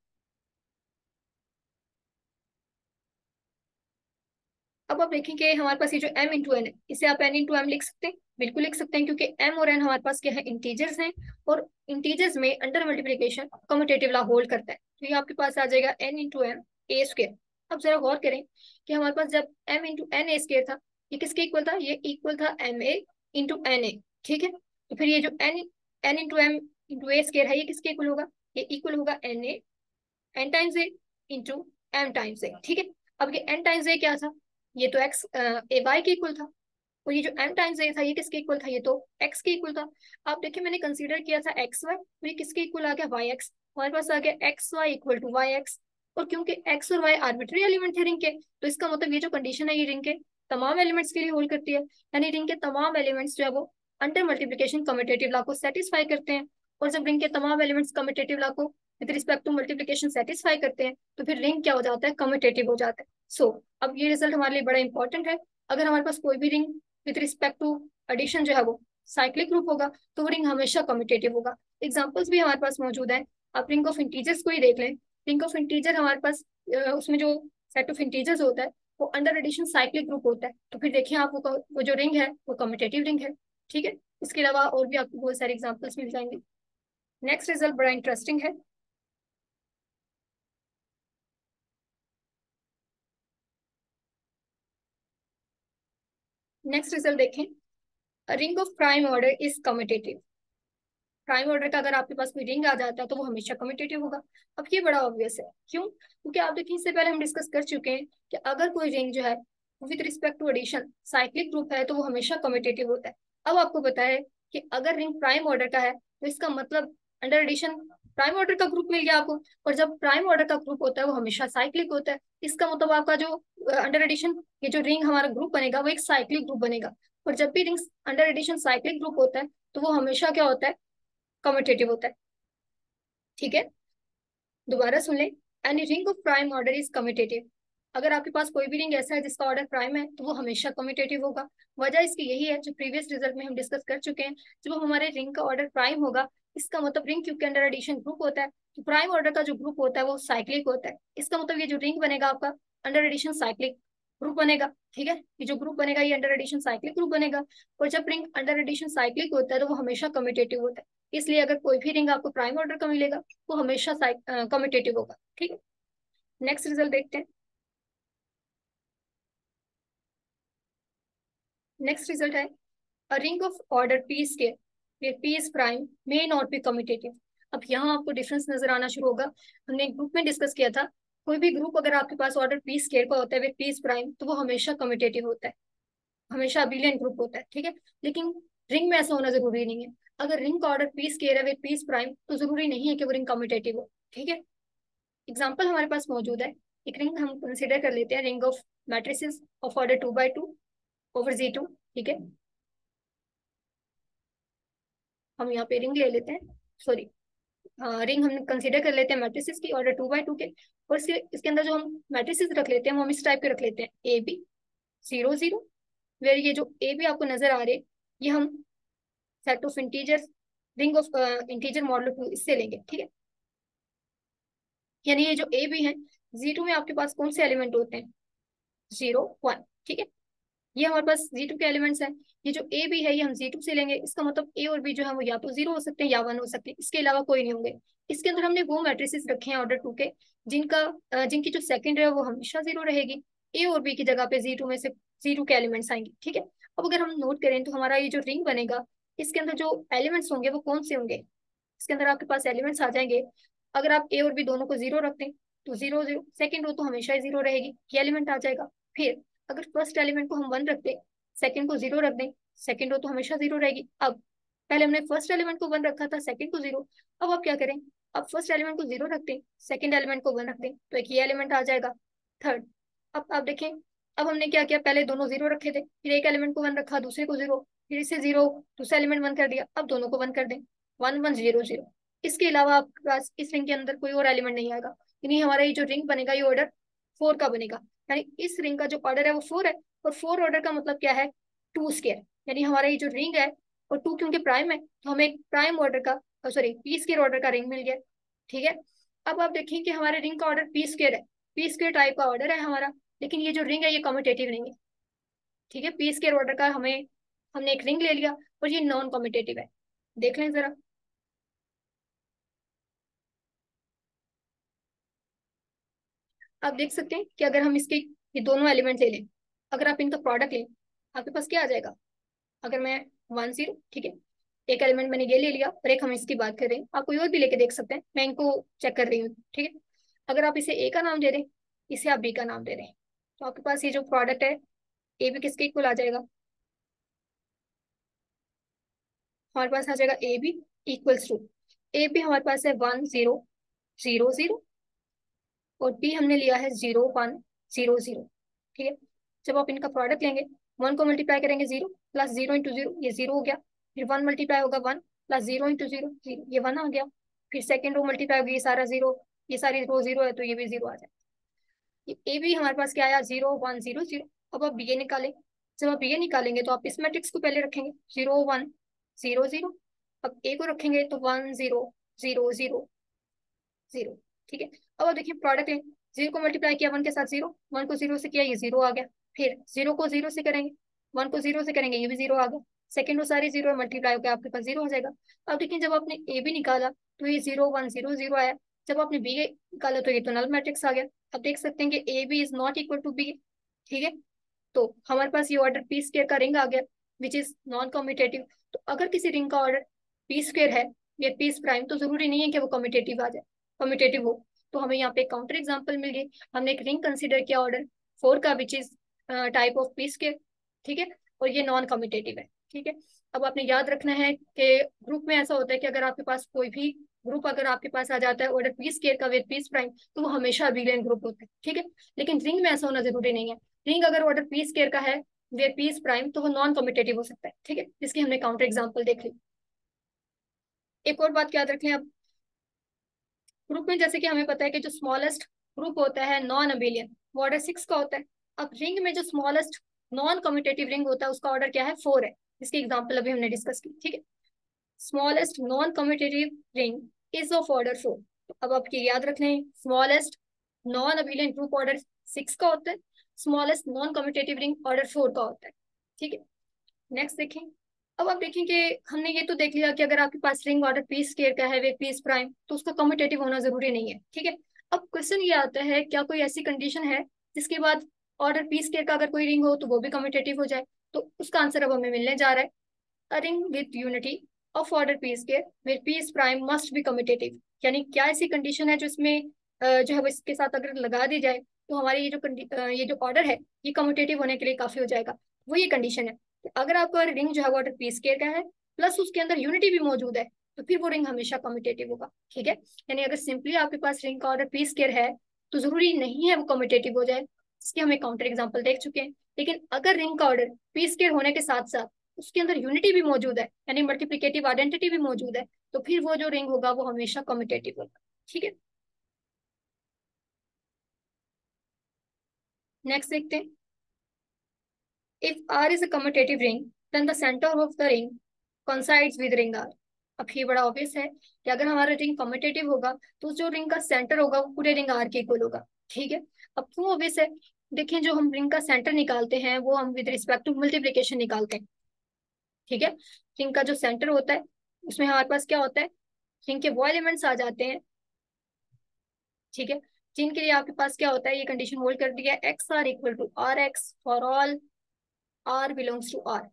अब आप देखेंगे हमारे पास ये जो m इंटू एन है, इसे आप n इंटू एम लिख सकते हैं, बिल्कुल लिख सकते हैं, क्योंकि m और n हमारे पास क्या है, इंटीजर्स हैं, और इंटीजर्स में under multiplication commutative law hold करता है। तो ये आपके पास आ जाएगा n into m a square. अब जरा गौर करें कि हमारे पास जब m into n a square था, ये किसके इक्वल था, ये इक्वल था m a into n a, ठीक है। तो फिर ये जो n into m into a square है, ये किसके इक्वल होगा, ये इक्वल होगा n A, N times a into m times a, ठीक है। अब ये एन टाइम्स ए क्या था, ये तो एक्स ए वाई के इक्वल था, और ये जो एम टाइम्स ए था ये किसके इक्वल था, ये तो एक्स के इक्वल था। आप देखिए मैंने कंसीडर किया था एक्स वाई, तो ये किसके इक्वल आ गया, वाई एक्स। हमारे पास आ गया x y equal to y x, और क्योंकि एक्स और वाई आर्बिट्री एलिमेंट थे रिंग के, तो इसका मतलब ये जो कंडीशन है ये रिंग के तमाम एलिमेंट्स के लिए होल्ड करती है, यानी रिंग के तमाम एलिमेंट्स जो है वो अंडर मल्टीप्लिकेशन कम्यूटेटिव लॉ को सेटिस्फाई करते हैं। और जब रिंग के तमाम एलिमेंट्स कम्यूटेटिव लॉ को with respect to multiplication satisfy करते हैं तो फिर रिंग क्या हो जाता है, कम्यूटेटिव हो जाता है। सो अब ये रिजल्ट हमारे लिए बड़ा इंपॉर्टेंट है। अगर हमारे पास कोई भी ring with respect to addition जो है वो साइक्लिक ग्रुप होगा तो वो रिंग हमेशा कम्यूटेटिव होगा। एग्जांपल्स भी हमारे पास मौजूद हैं, आप रिंग ऑफ इंटीजर्स को ही देख लें। रिंग ऑफ इंटीजर हमारे पास उसमें जो सेट ऑफ इंटीजर्स होता है वो अंडर एडिशन साइक्लिक ग्रुप होता है, तो फिर देखिए आप वो जो रिंग है वो कम्यूटेटिव रिंग है, ठीक है। इसके अलावा और भी आपको बहुत सारे एग्जाम्पल्स मिल जाएंगे। नेक्स्ट रिजल्ट बड़ा इंटरेस्टिंग है। नेक्स्ट रिजल्ट देखें, ring of prime order is commutative. Prime order का अगर आपके पास कोई रिंग आ जाता है तो वो हमेशा कम्यूटेटिव होगा। अब ये बड़ा ऑब्वियस है, क्यों, क्योंकि आप देखिए इससे पहले हम डिस्कस कर चुके हैं कि अगर कोई रिंग जो है with respect to addition cyclic group है तो वो हमेशा कम्यूटेटिव होता है। अब आपको पता है कि अगर रिंग प्राइम ऑर्डर का है तो इसका मतलब अंडर एडिशन प्राइम ऑर्डर का ग्रुप मिल गया आपको, और जब प्राइम ऑर्डर का ग्रुप होता है वो हमेशा साइक्लिक होता है। इसका मतलब आपका जो अंडर एडिशन ये जो रिंग हमारा ग्रुप बनेगा वो एक साइक्लिक ग्रुप बनेगा। और जब भी rings under addition cyclic group होता है तो वो हमेशा क्या होता है, कम्यूटेटिव होता है। ठीक है, दोबारा सुन ले, any ring of prime order is commutative. अगर आपके पास कोई भी रिंग ऐसा है जिसका ऑर्डर प्राइम है तो वो हमेशा कम्यूटेटिव होगा। वजह इसकी यही है जो प्रीवियस रिजल्ट में हम डिस्कस कर चुके हैं, जब हमारे रिंग का ऑर्डर प्राइम होगा इसका मतलब रिंग क्योंकि अंडर एडिशन ग्रुप होता है तो प्राइम ऑर्डर का जो ग्रुप होता है वो साइक्लिक होता है। इसका मतलब ये जो रिंग बनेगा आपका अंडर एडिशन साइक्लिक ग्रुप बनेगा। ठीक है, ये जो ग्रुप बनेगा ये अंडर एडिशन साइक्लिक ग्रुप बनेगा। और जब रिंग अंडर एडिशन साइक्लिक होता है तो वो हमेशा कम्यूटेटिव होता है। इसलिए अगर कोई भी रिंग आपको प्राइम ऑर्डर का मिलेगा वो हमेशा कम्यूटेटिव होगा। ठीक है, नेक्स्ट रिजल्ट देखते हैं। नेक्स्ट रिजल्ट है a ring of order p square where p is prime may not be commutative। अब यहाँ आपको डिफरेंस नजर आना शुरू होगा। हमने एक ग्रुप में डिस्कस किया था, कोई भी ग्रुप अगर आपके पास ऑर्डर पी स्क्वायर का होता है विद p is prime तो वो हमेशा कम्यूटेटिव होता है, हमेशा अबिलियन ग्रुप होता है। ठीक है, लेकिन रिंग में ऐसा होना जरूरी नहीं है। अगर रिंग का ऑर्डर पी स्क्वायर है विद p is prime तो जरूरी नहीं है कि वो रिंग कम्यूटेटिव हो। ठीक है, एग्जाम्पल हमारे पास मौजूद है। एक रिंग हम कंसिडर कर लेते हैं, ring of matrices of order 2 by 2 over Z2। ठीक है, हम यहाँ पे रिंग ले लेते हैं, सॉरी रिंग हम कंसीडर कर लेते हैं मैट्रिसेस की ऑर्डर 2 by 2 के। और इसके अंदर जो हम मैट्रिसेस रख लेते हैं वो हम इस टाइप के रख लेते हैं, AB 0 0, वेर ये जो AB आपको नजर आ रहे हैं ये हम set of integer ring of integer modulo 2 इससे लेंगे। ठीक है, यानी ये जो AB है Z2 में आपके पास कौन से एलिमेंट होते हैं, 0 1। ठीक है, ये हमारे पास Z2 के एलिमेंट्स हैं। ये जो ए बी है ये हम Z2 से लेंगे, इसका मतलब ए और बी जो है वो या तो 0 हो सकते हैं या 1 हो सकते हैं, इसके अलावा कोई नहीं होंगे। इसके अंदर हमने वो मैट्रिसेस रखे हैं ऑर्डर 2 के जिनका जिनकी जो सेकंड है वो हमेशा 0 रहेगी। ए और बी की जगह पे Z2 में से Z2 के एलिमेंट्स आएंगे। ठीक है, अब अगर हम नोट करें तो हमारा ये जो रिंग बनेगा इसके अंदर जो एलिमेंट्स होंगे वो कौन से होंगे, इसके अंदर आपके पास एलिमेंट्स आ जाएंगे। अगर आप ए और बी दोनों को 0 रखते हैं तो 0 0, सेकेंड रो तो हमेशा ही 0 रहेगी, ये एलिमेंट आ जाएगा। फिर अगर फर्स्ट एलिमेंट को हम 1 रखते हैं, सेकंड को 0 रख दें, सेकंड रो तो हमेशा 0 रहेगी। अब पहले हमने फर्स्ट एलिमेंट को 1 रखा था, सेकंड को 0। अब आप क्या करें, अब फर्स्ट एलिमेंट को 0 रखते हैं, सेकंड एलिमेंट को 1 रख दें तो एक ये एलिमेंट आ जाएगा थर्ड। अब आप देखें, अब हमने क्या किया, पहले दोनों 0 रखे थे, फिर एक एलिमेंट को 1 रखा, दूसरे को 0, फिर इसे 0, दूसरा एलिमेंट 1 कर दिया, अब दोनों को 1 कर दें, 1 1 0 0। इसके अलावा आपके पास इस रिंग के अंदर कोई और एलिमेंट नहीं आएगा, यानी हमारा ये जो रिंग बनेगा ये ऑर्डर 4 का बनेगा। यानी इस रिंग का जो ऑर्डर है वो 4 है, और 4 ऑर्डर का मतलब क्या है, 2 स्क्वायर। यानी हमारा ये जो रिंग है और 2 क्योंकि प्राइम है तो हमें एक प्राइम ऑर्डर का, सॉरी पी स्क्वायर ऑर्डर का रिंग मिल गया। ठीक है, अब आप देखें कि हमारे रिंग का ऑर्डर पी स्क्वायर है, पी स्क्वायर टाइप का ऑर्डर है हमारा, लेकिन ये जो रिंग है ये कम्यूटेटिव नहीं है। ठीक है, पी स्क्वायर ऑर्डर का हमने एक रिंग ले लिया और ये नॉन कम्यूटेटिव है। देख लें जरा, आप देख सकते हैं कि अगर हम इसके ये दोनों एलिमेंट ले लें, अगर आप इनका प्रोडक्ट लें आपके पास क्या आ जाएगा। अगर मैं 1 0, ठीक है, एक एलिमेंट मैंने ये ले लिया और एक हम इसकी बात कर रहे हैं, आप कोई और भी लेके देख सकते हैं, मैं इनको चेक कर रही हूँ। ठीक है, अगर आप इसे ए का नाम दे रहे हैं, इसे आप बी का नाम दे रहे हैं, तो आपके पास ये जो प्रोडक्ट है ए बी किसके इक्वल आ जाएगा, हमारे पास आ जाएगा A B equals to, A b हमारे पास है 1 0 0 0 और बी हमने लिया है 0 1 0 0। ठीक है, जब आप इनका प्रोडक्ट लेंगे, 1 को मल्टीप्लाई करेंगे 0 प्लस 0 × 0 ये 0 हो गया, फिर 1 मल्टीप्लाई होगा 1 प्लस 0 × 0 0, ये 1 आ गया, फिर सेकेंड रो मल्टीप्लाई होगी, ये सारा 0, ये सारी रो 0 है तो ये भी 0 आ जाए। ये ए भी हमारे पास क्या आया, 0 1 0 0। अब आप बी ए निकालें, जब आप बी ए निकालेंगे तो आप इस मैट्रिक्स को पहले रखेंगे 0 1 0 0, अब ए को रखेंगे तो 1 0 0 0 0। ठीक है, अब आप देखिए प्रोडक्ट है, 0 को मल्टीप्लाई किया 1 के साथ 0, 1 को 0 से किया ये 0 आ गया, फिर 0 को 0 से करेंगे, 1 को 0 से करेंगे ये भी 0 आ गया, सेकेंड वो सारी 0 मल्टीप्लाई होकर आपके पास 0 आ जाएगा। अब देखिए जब आपने ए भी निकाला तो ये 0 1 0 0 आया, जब आपने बी निकाला तो ये तो नल मैट्रिक्स आ गया। अब देख सकते हैं कि a b is not equal to b. ठीक है, तो हमारे पास ये ऑर्डर पी स्क्वायर का रिंग आ गया विच इज नॉन कम्यूटेटिव। तो अगर किसी रिंग का ऑर्डर पी स्क्वायर है या पी प्राइम तो जरूरी नहीं है कि वो कम्यूटेटिव आ जाए, कम्यूटेटिव हो। तो हमें यहाँ पे काउंटर एग्जांपल मिल गई, हमने एक रिंग कंसीडर किया ऑर्डर 4 का which is type of p square. ठीक है, और ये नॉन कम्यूटेटिव है। ठीक है, अब आपने याद रखना है कि ग्रुप में ऐसा होता है कि अगर आपके पास कोई भी ग्रुप अगर आपके पास आ जाता है ऑर्डर पी स्क्वायर का विद पी प्राइम तो वो हमेशा अबिलियन ग्रुप होता है। ठीक है, लेकिन रिंग में ऐसा होना जरूरी नहीं है। रिंग अगर ऑर्डर पी स्क्वायर का है वेयर पी इज प्राइम, तो वो नॉन कम्यूटेटिव हो सकता है। ठीक है, जिसकी हमने काउंटर एग्जांपल देख ली। एक और बात याद रखें अब, ग्रुप में जैसे कि हमें पता है कि जो स्मॉलेस्ट ग्रुप होता है नॉन अबेलियन, वो ऑर्डर 6 का होता है। अब रिंग में जो स्मॉलेस्ट नॉन कम्यूटेटिव रिंग होता है उसका ऑर्डर क्या है, 4 है। इसकी एग्जांपल अभी हमने डिस्कस की। ठीक है, smallest non commutative ring is of order 4। अब आप ये याद रख लें, smallest non abelian group order 6 का होता है, smallest non commutative ring order 4 का होता है। ठीक है, नेक्स्ट देखें। अब आप देखें कि हमने ये तो देख लिया कि अगर आपके पास रिंग ऑर्डर पी स्क्वायर का है वे पी प्राइम, तो उसका कम्यूटेटिव होना जरूरी नहीं है। ठीक है, अब क्वेश्चन ये आता है क्या कोई ऐसी कंडीशन है जिसके बाद ऑर्डर पी स्क्वायर का अगर कोई रिंग हो तो वो भी कम्यूटेटिव हो जाए। तो उसका आंसर अब हमें मिलने जा रहा है, a ring with unity of order p square where p prime must be commutative. यानी क्या ऐसी कंडीशन है जो इसमें जो है वो इसके साथ अगर लगा दी जाए तो हमारे ये जो ऑर्डर है ये कम्यूटेटिव होने के लिए काफी हो जाएगा। वो ये कंडीशन है कि अगर आपका रिंग जो है वो ऑर्डर पी स्क्वायर का है प्लस उसके अंदर यूनिटी भी मौजूद है, तो फिर वो रिंग हमेशा कम्यूटेटिव होगा। ठीक है, यानी अगर सिंपली आपके पास रिंग का ऑर्डर पी स्क्वायर है तो जरूरी नहीं है वो कम्यूटेटिव हो जाए, इसके हमें काउंटर एग्जाम्पल देख चुके हैं। लेकिन अगर रिंग का ऑर्डर पी स्क्वायर होने के साथ साथ उसके अंदर यूनिटी भी मौजूद है, यानी मल्टीप्लिकेटिव आइडेंटिटी भी मौजूद है, तो फिर वो जो रिंग होगा वो हमेशा कम्यूटेटिव होगा। ठीक है, नेक्स्ट देखते हैं। If R is a commutative ring, then the center of the ring coincides with ring R। अब ये बड़ा ऑब्वियस है कि अगर हमारा रिंग कम्यूटेटिव होगा तो जो रिंग का सेंटर होगा वो पूरे रिंग R के इक्वल होगा। ठीक है, अब क्यों ऑब्वियस है, देखिए जो हम रिंग का सेंटर निकालते हैं वो हम विद रिस्पेक्ट टू मल्टीप्लिकेशन निकालते हैं। ठीक है, रिंग का जो सेंटर होता है उसमें हमारे पास क्या होता है, रिंग के वो एलिमेंट्स आ जाते हैं। ठीक है, जिनके लिए आपके पास क्या होता है, ये कंडीशन होल्ड कर दिया, x r equal to r x for all r belongs to R.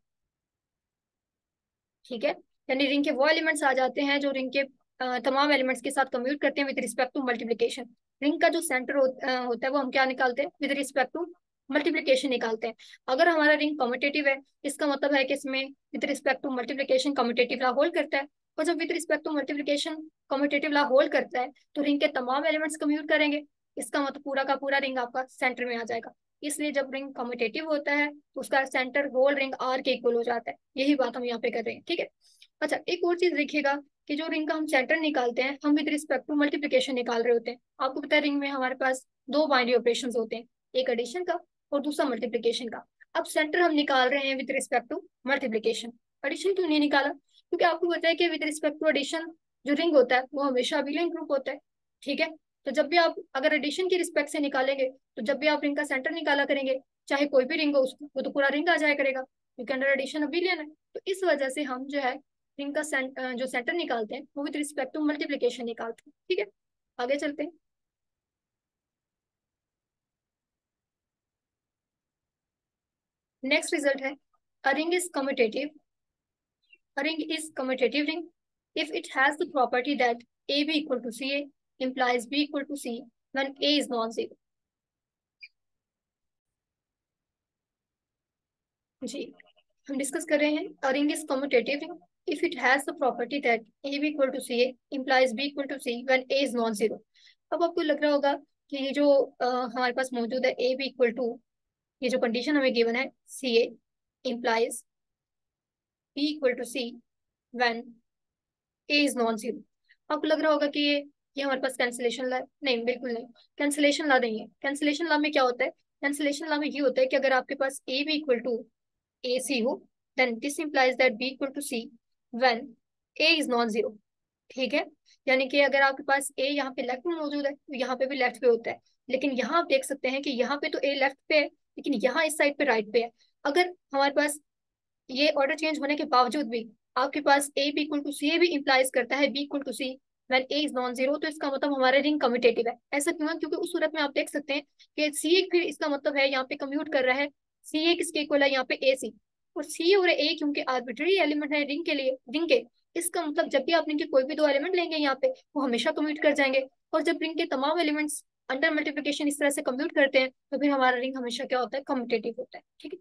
ठीक है, यानी रिंग के वो एलिमेंट्स आ जाते हैं जो रिंग के तमाम एलिमेंट्स के साथ कम्यूट करते हैं with respect to multiplication. Ring का जो सेंटर होता है वो हम क्या निकालते हैं, विद रिस्पेक्ट टू मल्टीप्लिकेशन निकालते हैं। अगर हमारा रिंग कम्यूटेटिव है इसका मतलब है कि इसमें with respect to multiplication commutative law hold करता है, और जब with respect to multiplication commutative law hold करता है तो रिंग के तमाम एलिमेंट्स कम्यूट करेंगे। इसका मतलब पूरा का पूरा रिंग आपका सेंटर में आ जाएगा। इसलिए जब रिंग कम्यूटेटिव होता है तो उसका सेंटर होल रिंग आर के इक्वल हो जाता है। यही बात हम यहाँ पे कर रहे हैं। ठीक है, अच्छा एक और चीज देखिएगा कि जो रिंग का हम सेंटर निकालते हैं हम विद रिस्पेक्ट टू मल्टीप्लिकेशन निकाल रहे होते हैं। आपको पता है रिंग में हमारे पास दो बाइनरी ऑपरेशंस होते हैं, एक एडिशन का और दूसरा मल्टीप्लिकेशन का। अब सेंटर हम निकाल रहे हैं with respect to multiplication. Addition क्यों नहीं निकाला, क्योंकि आपको पता है कि विद रिस्पेक्ट टू एडिशन जो रिंग होता है वो हमेशा अबेलियन ग्रुप होता है। ठीक है, तो जब भी आप अगर एडिशन की रिस्पेक्ट से निकालेंगे तो जब भी आप रिंग का सेंटर निकाला करेंगे चाहे कोई भी रिंग हो उसको वो तो पूरा रिंग आ जाया करेगा, क्योंकि अंडर एडिशन अबेलियन है। तो इस वजह से हम जो है रिंग का जो सेंटर निकालते हैं वो विद रिस्पेक्ट टू मल्टीप्लिकेशन निकालते हैं। ठीक है, आगे चलते हैं। नेक्स्ट रिजल्ट है, a ring is commutative, a ring is commutative ring if it has the property that AB equal to CA implies B equal to C when A is non-zero। जी, हम डिस्कस कर रहे हैं a ring is commutative ring if it has the property that AB equal to CA implies B equal to C when A is non-zero। अब आपको लग रहा होगा कि ये जो हमारे पास मौजूद है AB equal to, ये जो कंडीशन हमें गिवन है CA implies B equal to C when a is non zero. आपको लग रहा होगा कि ये हमारे पास कैंसिलेशन ला, नहीं बिल्कुल नहीं, कैंसिलेशन ला नहीं है। कैंसिलेशन ला में क्या होता है, कैंसिलेशन ला में ये होता है कि अगर आपके पास ए भी इक्वल टू ए सी हो then this implies that b equal to c when a is non zero. ठीक है, यानी कि अगर आपके पास ए यहाँ पे लेफ्ट में मौजूद है तो यहाँ पे भी लेफ्ट पे होता है, लेकिन यहाँ आप देख सकते हैं कि यहाँ पे तो ए लेफ्ट पे है लेकिन यहाँ इस साइड पे राइट पे है। अगर हमारे पास ये ऑर्डर चेंज होने के बावजूद भी आपके पास a b equal to c भी इंप्लाइज करता है b equal to c when a is non zero, तो इसका मतलब हमारा रिंग कम्यूटेटिव है। ऐसा क्यों है, क्योंकि उस सूरत में आप देख सकते हैं कि सी ए फिर इसका मतलब है यहाँ पे कम्यूट कर रहा है, सी ए किसके इक्वल है यहाँ पे ए सी, और सी और ए क्योंकि आर्बिट्ररी एलिमेंट है रिंग के लिए, रिंग के, इसका मतलब जब भी आप रिंग के कोई भी दो एलिमेंट लेंगे यहाँ पे वो हमेशा कम्यूट कर जाएंगे। और जब रिंग के तमाम एलिमेंट्स अंडर मल्टीप्लिकेशन इस तरह से कम्यूट करते हैं तो फिर हमारा रिंग हमेशा क्या होता है, कम्यूटेटिव होता है। ठीक है,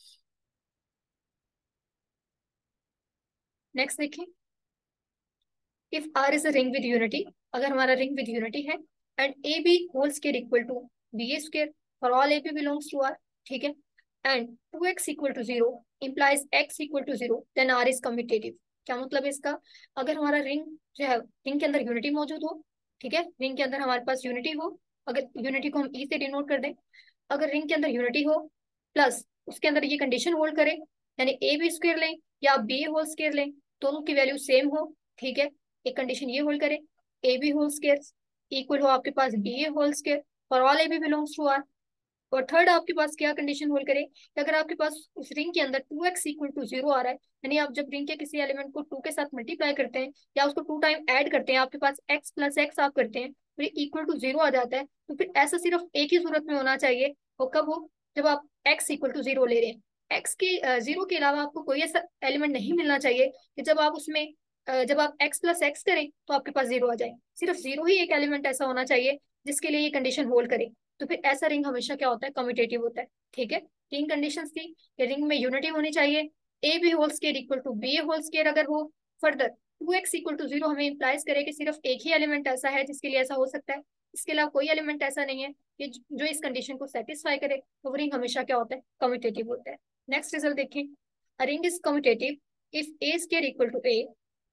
नेक्स्ट देखिए। If R is a ring with unity, अगर हमारा रिंग विद यूनिटी है and a b whole square equal to B a square for all A B belongs to R. ठीक है, and 2x equal to 0 implies x equal to 0, then r is commutative. क्या मतलब है इसका? अगर हमारा ring जो है, रिंग के अंदर यूनिटी मौजूद हो, ठीक है, रिंग के अंदर हमारे पास यूनिटी हो, अगर यूनिटी को हम ई से डिनोट कर दें, अगर रिंग के अंदर यूनिटी हो प्लस उसके अंदर ये कंडीशन होल्ड करे, यानी ए बी स्क्वायर लें या आप बी होल स्क्वायर लें, दोनों की वैल्यू सेम हो, ठीक है, एक कंडीशन ये होल्ड करे, a b whole square equal हो आपके पास b a whole square for all A B belongs to R. और थर्ड आपके पास क्या कंडीशन होल्ड करे कि अगर आपके पास उस रिंग के अंदर 2x इक्वल टू 0 आ रहा है, यानी आप जब रिंग के किसी एलिमेंट को 2 के साथ मल्टीप्लाई करते हैं या उसको 2 टाइम ऐड करते हैं, आपके पास x प्लस एक्स आप करते हैं, फिर इक्वल टू 0 आ जाता है, तो फिर ऐसा सिर्फ एक ही सूरत में होना चाहिए। वो कब हो? जब आप x इक्वल टू 0 ले रहे हैं, x के 0 के अलावा आपको कोई ऐसा एलिमेंट नहीं मिलना चाहिए कि जब आप उसमें जब आप x प्लस एक्स करें तो आपके पास 0 आ जाए। सिर्फ 0 ही एक एलिमेंट ऐसा होना चाहिए जिसके लिए ये कंडीशन होल्ड करे, तो फिर ऐसा रिंग हमेशा क्या होता है? कम्यूटेटिव होता है। ठीक है, तीन कंडीशंस थी कि रिंग में यूनिटी होनी चाहिए, a b whole square equal to B a whole square अगर हो, फर्दर 2x इक्वल टू 0 हमें इंप्लाइज करे कि सिर्फ एक ही एलिमेंट ऐसा है जिसके लिए ऐसा हो सकता है, इसके अलावा कोई एलिमेंट ऐसा नहीं है कि जो इस कंडीशन को सेटिस्फाई करे, तो वो रिंग हमेशा क्या होता है? कम्यूटेटिव होता है। नेक्स्ट रिजल्ट देखें, a ring is commutative if a square equal to a,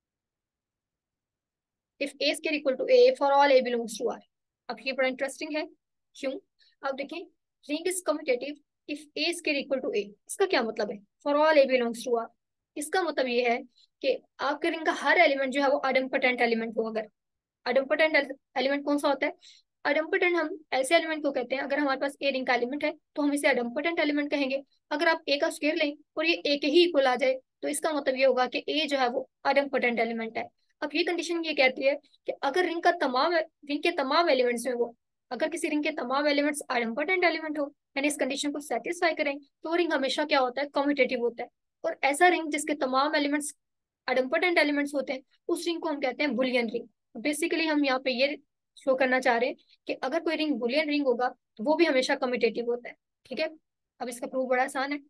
if a square equal to a for all a belongs to R. अब ये बड़ा इंटरेस्टिंग है, क्यों? अब देखें, ring is commutative if a square equal to a, इसका क्या मतलब है? For all a belongs to R, इसका मतलब ये है कि आपके रिंग का हर एलिमेंट जो है वो अडम्पोटेंट एलिमेंट हो। अगर अडम्पोटेंट एलिमेंट कौन सा होता है? अडम्पोटेंट हम ऐसे एलिमेंट को कहते हैं, अगर हमारे पास ए रिंग का एलिमेंट है तो हम इसे अडम्पोटेंट एलिमेंट कहेंगे। अगर आप ए का स्क्वायर लें और ये ए के ही इक्वल आ जाए, तो इसका मतलब ये होगा कि ए जो है वो अडम्पोटेंट एलिमेंट है। अब ये कंडीशन ये कहती है कि अगर रिंग के तमाम एलिमेंट्स में वो, अगर किसी रिंग के तमाम एलिमेंट्स अडम्पोटेंट एलिमेंट हो, यानी इस कंडीशन को सेटिस्फाई करें, तो रिंग हमेशा क्या होता है? कम्यूटेटिव होता है। और ऐसा रिंग जिसके तमाम एलिमेंट्स अडम्पोटेंट एलिमेंट्स होते हैं, उस रिंग को हम कहते हैं बुलियन रिंग। बेसिकली हम यहाँ पे ये शो करना चाह रहे हैं कि अगर कोई रिंग बुलियन रिंग होगा तो वो भी हमेशा कम्यूटेटिव होता है। ठीक है, अब इसका प्रूफ बड़ा आसान है।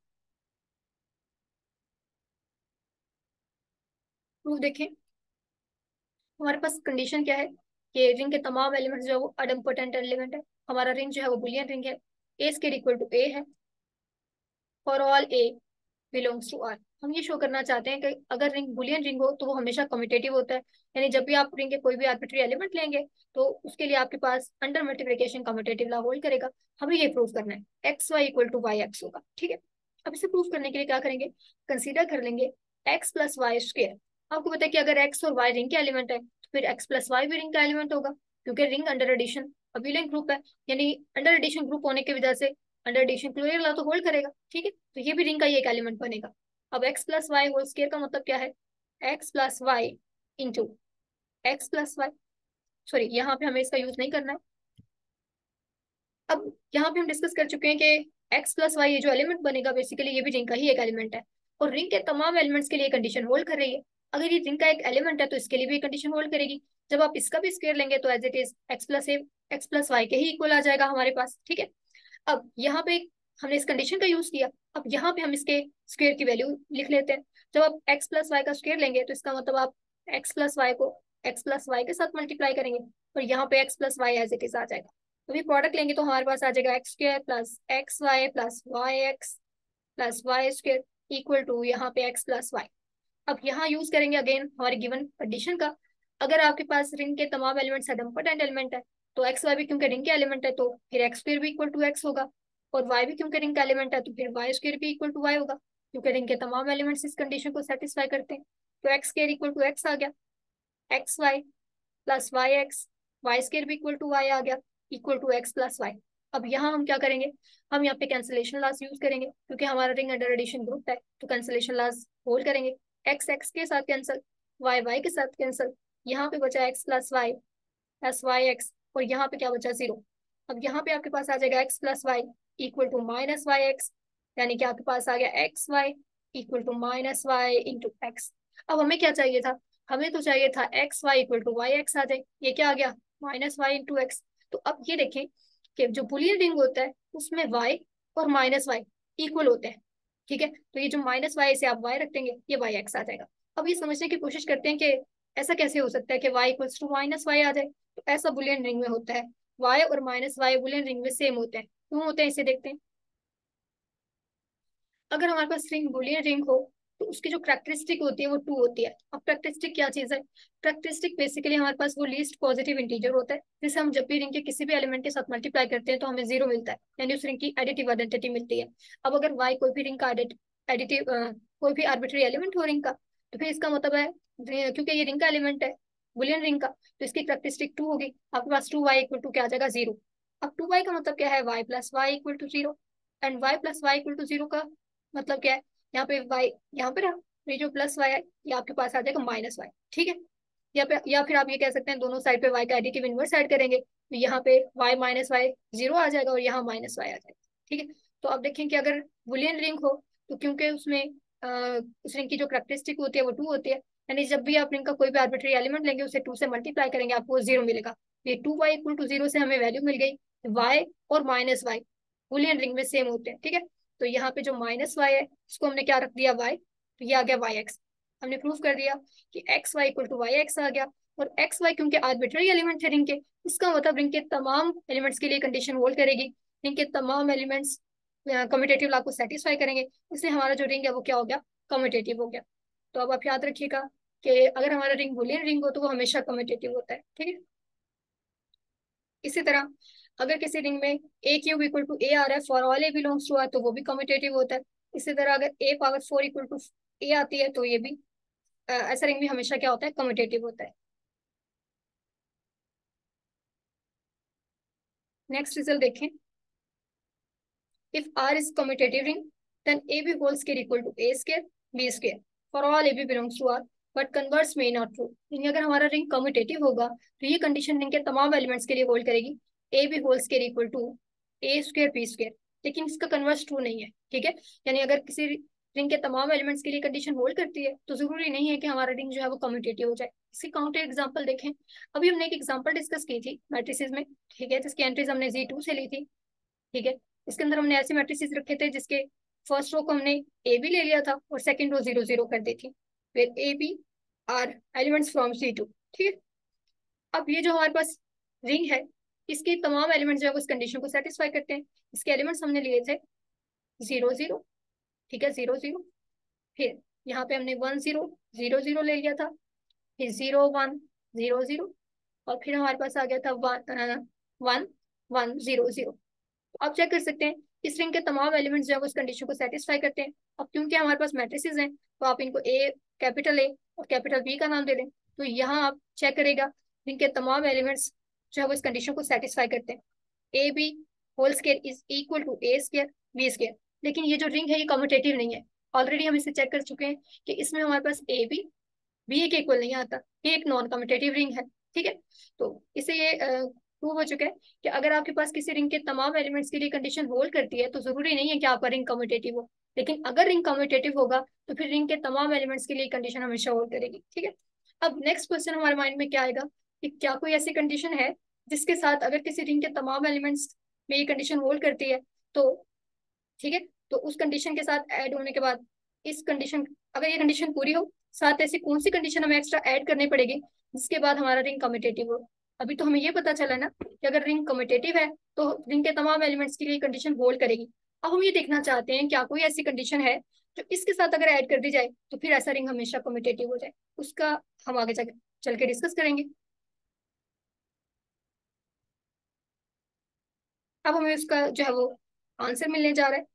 प्रूफ देखें, हमारे पास कंडीशन क्या है कि रिंग के तमाम एलिमेंट्स जो है वो अडम्पोटेंट एलिमेंट है, हमारा रिंग जो है वो बुलियन रिंग है, a square equal to a है for all a belongs to R. हम ये शो करना चाहते हैं कि अगर रिंग बुलियन रिंग हो तो वो हमेशा कम्यूटेटिव होता है, यानी जब भी आप रिंग के कोई भी आर्बिट्री एलिमेंट लेंगे तो उसके लिए आपके पास under multiplication commutative law hold करेगा। हमें ये प्रूव करना है, x y equal to y x होगा। ठीक है, अब इसे प्रूव करने के लिए क्या करेंगे? कंसीडर कर लेंगे एक्स प्लस वाई स्क्वायर। आपको पता है कि अगर एक्स और वाई रिंग के एलिमेंट है तो फिर एक्स प्लस वाई भी रिंग का एलिमेंट होगा, क्योंकि ring under addition abelian group है, यानी अंडर एडिशन ग्रुप होने की वजह से अंडर एडिशन क्लोजर ला तो होल्ड करेगा। ठीक है, तो ये भी रिंग का ही एक एलिमेंट बनेगा। अब x plus y whole square का मतलब क्या है? X plus y into x plus y, sorry यहाँ पे हमें इसका यूज नहीं करना है। अब यहाँ पे हम डिस्कस कर चुके हैं कि एक्स प्लस वाई ये जो एलिमेंट बनेगा बेसिकली ये भी रिंग का ही एक एलिमेंट है, और रिंग के तमाम एलिमेंट्स के लिए कंडीशन होल्ड कर रही है। अगर ये रिंग का एक एलिमेंट है तो इसके लिए भी कंडीशन होल्ड करेगी। जब आप इसका भी स्क्वायर लेंगे तो as it is x plus y के ही इक्वल आ जाएगा हमारे पास। ठीक है, अब यहाँ पे हमने इस कंडीशन का यूज किया, अब यहाँ पे हम इसके स्क्वायर की वैल्यू लिख लेते हैं। जब आप एक्स प्लस वाई का स्क्वायर लेंगे तो इसका मतलब आप एक्स प्लस वाई को एक्स प्लस वाई के साथ मल्टीप्लाई करेंगे और यहाँ पे x plus y as it is आ जाएगा। तो ये प्रोडक्ट लेंगे तो हमारे पास आ जाएगा x square plus y x plus y square equal to यहाँ पे एक्स प्लस वाई। अब यहाँ यूज करेंगे अगेन हमारे गिवन कंडीशन का, अगर आपके पास रिंग के तमाम एलिमेंट्स अडम्पोटेंट एलिमेंट है तो एक्स वाई भी क्योंकि रिंग के एलिमेंट है तो फिर एक्स स्क्वायर भी इक्वल टू एक्स होगा, और वाई भी क्योंकि रिंग का एलिमेंट है तो फिर वाई स्क्वायर भी इक्वल टू वाई होगा, क्योंकि रिंग के तमाम एलिमेंट्स इस कंडीशन को सेटिस्फाई करते हैं। तो x square equal to x आ गया, x y plus y x, y square भी इक्वल टू वाई आ गया, equal to x plus y. अब यहाँ हम क्या करेंगे? हम यहाँ पे कैंसिलेशन लॉस यूज करेंगे, क्योंकि हमारा रिंग अंडर एडिशन ग्रुप है तो कैंसिलेशन लॉस होल्ड करेंगे। एक्स एक्स के साथ कैंसिल, वाई वाई के साथ कैंसिल, यहाँ पे बचा एक्स वाई एक्स, और यहाँ पे क्या बचा? 0। अब यहाँ पे आपके पास आ जाएगा x plus y equal to minus y x, यानी कि आपके पास आ गया x y equal to minus y into x. अब हमें क्या चाहिए था? हमें तो चाहिए था x y equal to y x आ जाए, ये क्या आ गया? Minus y into x. तो अब ये देखें कि जो बुलियन रिंग होता है उसमें वाई और माइनस वाई इक्वल होते हैं। ठीक है, तो ये जो माइनस वाई से आप वाई रख देंगे ये वाई एक्स आ जाएगा। अब ये समझने की कोशिश करते हैं कि ऐसा कैसे हो सकता है कि y equals to minus y आ जाए। तो ऐसा बुलियन रिंग में होता है, वाई और माइनस वाई बुलियन रिंग में सेम होते हैं। क्यों होते हैं इसे देखते हैं। अगर हमारे पास रिंग बुलियन रिंग हो तो उसकी जो करेक्टरिस्टिक होती है वो 2 होती है। अब करेक्टरिस्टिक क्या चीज है? करेक्टरिस्टिक बेसिकली हमारे पास वो लीस्ट पॉजिटिव इंटीजर होता है। जैसे हम जब भी रिंग के किसी भी एलिमेंट के साथ मल्टीप्लाई करते हैं तो हमें 0 मिलता है, यानी उस रिंग की एडिटिव आइडेंटिटी मिलती है। अब अगर y कोई भी रिंग का एडिटिव कोई भी आर्बिट्री एलिमेंट हो रिंग का, तो फिर इसका मतलब है क्योंकि ये रिंग का एलिमेंट है, बुलियन रिंग का, तो इसकी करेक्टरिस्टिक 2 होगी। आपके पास 2y इक्वल टू क्या आ जाएगा? 0। अब 2y का मतलब क्या है? y plus y equal to 0। And y plus y equal to 0 का मतलब क्या है? यहाँ पे y, यहाँ पे ना, ये जो प्लस वाई है ये आपके पास आ जाएगा माइनस वाई, ठीक है। या फिर आप ये कह सकते हैं दोनों साइड पे y का एडिटिव इनवर्स ऐड करेंगे तो यहाँ पे y माइनस वाई 0 आ जाएगा और यहाँ माइनस वाई आ जाएगा, ठीक है। तो आप देखें कि अगर बुलियन रिंग हो तो क्योंकि उसमें उस रिंग की जो करेक्टरिस्टिक होती है वो 2 होती है, यानी जब भी आप रिंग का कोई भी आर्बिट्री एलिमेंट लेंगे उसे 2 से मल्टीप्लाई करेंगे आपको 0 मिलेगा। ये 2y इक्वल टू 0 से हमें वैल्यू मिल गई। y और माइनस वाई बुलियन रिंग में सेम होते हैं, ठीक है। तो यहाँ पे जो माइनस वाई है इसको हमने क्या रख दिया? y, तो ये आ गया वाई एक्स। हमने प्रूव कर दिया कि x y equal to y x आ गया। और एक्स वाई क्योंकि आर्बिट्ररी एलिमेंट है रिंग के, इसका मतलब रिंग के तमाम एलिमेंट्स के लिए कंडीशन होल्ड करेगी। रिंग के तमाम एलिमेंट्स कम्यूटेटिव लॉ को सेटिस्फाई करेंगे, इसलिए हमारा जो रिंग है वो क्या हो गया? कम्यूटेटिव हो गया। तो अब आप याद रखिएगा कि अगर हमारा रिंग बुलियन रिंग हो तो वो हमेशा कम्यूटेटिव होता है, ठीक है। इसी तरह अगर किसी रिंग में a cube equal to a आ रहा है for all a belongs to R, तो वो भी कम्यूटेटिव होता है। इसी तरह अगर a power 4 equal to a आती है तो ये भी ऐसा रिंग भी हमेशा क्या होता है? कम्यूटेटिव होता है। नेक्स्ट रिजल्ट देखें। If R is commutative ring, then AB whole square equal to A square B square for all AB belongs to R, but converse may not true। यानी अगर हमारा रिंग कम्यूटेटिव होगा तो ये condition ring के तमाम elements के लिए होल्ड करेगी, AB whole square equal to A square B square, लेकिन इसका कन्वर्स ट्रू नहीं है, ठीक है। यानी अगर किसी रिंग के तमाम एलिमेंट्स के लिए कंडीशन होल्ड करती है तो जरूरी नहीं है कि हमारा रिंग जो है वो कम्यूटेटिव हो जाए। इसकी काउंटर एग्जांपल देखें। अभी हमने एक एग्जांपल डिस्कस की थी मैट्रिसेस में, ठीक है, जिसकी एंट्रीज हमने Z2 से ली थी, ठीक है। इसके अंदर हमने ऐसे मैट्रिसेस रखे थे जिसके फर्स्ट रो को हमने ए बी ले लिया था और सेकंड रो 0 0 कर दी थी। फिर a b are elements from C2, ठीक है। अब ये जो हमारे पास रिंग है इसके तमाम एलिमेंट्स जो है उस कंडीशन को सेटिस्फाई करते हैं। इसके एलिमेंट्स हमने लिए थे 0 0, ठीक है, 0 0। फिर यहाँ पे हमने 1 0 0 0 ले लिया था, फिर 0 1 0 0, और फिर हमारे पास आ गया था 1 1 1 0 0। आप चेक कर सकते हैं इस रिंग के तमाम एलिमेंट्स जो है वो इस कंडीशन को सेटिस्फाई करते हैं। अब क्योंकि हमारे पास मैट्रिसेस हैं तो आप इनको ए कैपिटल ए और कैपिटल बी का नाम दे दें, तो यहाँ आप चेक करेगा रिंग के तमाम एलिमेंट्स जो है वो इस कंडीशन को सेटिस्फाई करते हैं। A b whole square is equal to A square b square. लेकिन ये जो रिंग है ये कम्यूटेटिव नहीं है। ऑलरेडी हम इसे चेक कर चुके हैं कि इसमें हमारे पास ए बी बी के इक्वल नहीं आता, ये एक नॉन कम्यूटेटिव रिंग है, ठीक है। तो इसे ये प्रूव हो चुका है कि अगर आपके पास किसी रिंग के तमाम एलिमेंट्स के लिए कंडीशन होल्ड करती है तो जरूरी नहीं है कि आपका रिंग कम्यूटेटिव हो। लेकिन अगर रिंग कम्यूटेटिव होगा तो फिर रिंग के तमाम एलिमेंट्स के लिए कंडीशन हमेशा होल्ड करेगी, ठीक है। अब नेक्स्ट क्वेश्चन हमारे माइंड में क्या आएगा कि क्या कोई ऐसी कंडीशन है जिसके साथ अगर किसी रिंग के तमाम एलिमेंट्स में ये कंडीशन होल्ड करती है तो, ठीक है, तो उस कंडीशन के साथ ऐड होने के बाद इस कंडीशन, अगर ये कंडीशन पूरी हो, साथ ऐसी कौन सी कंडीशन हमें एक्स्ट्रा ऐड करनी पड़ेगी जिसके बाद हमारा रिंग कम्यूटेटिव हो। अभी तो हमें ये पता चला ना कि अगर रिंग कम्यूटेटिव है तो रिंग के तमाम एलिमेंट्स के लिए कंडीशन होल्ड करेगी। अब हम ये देखना चाहते हैं क्या कोई ऐसी कंडीशन है जो इसके साथ अगर ऐड कर दी जाए तो फिर ऐसा रिंग हमेशा कम्यूटेटिव हो जाए। उसका हम आगे चल के डिस्कस करेंगे। अब हमें उसका जो है वो आंसर मिलने जा रहा है।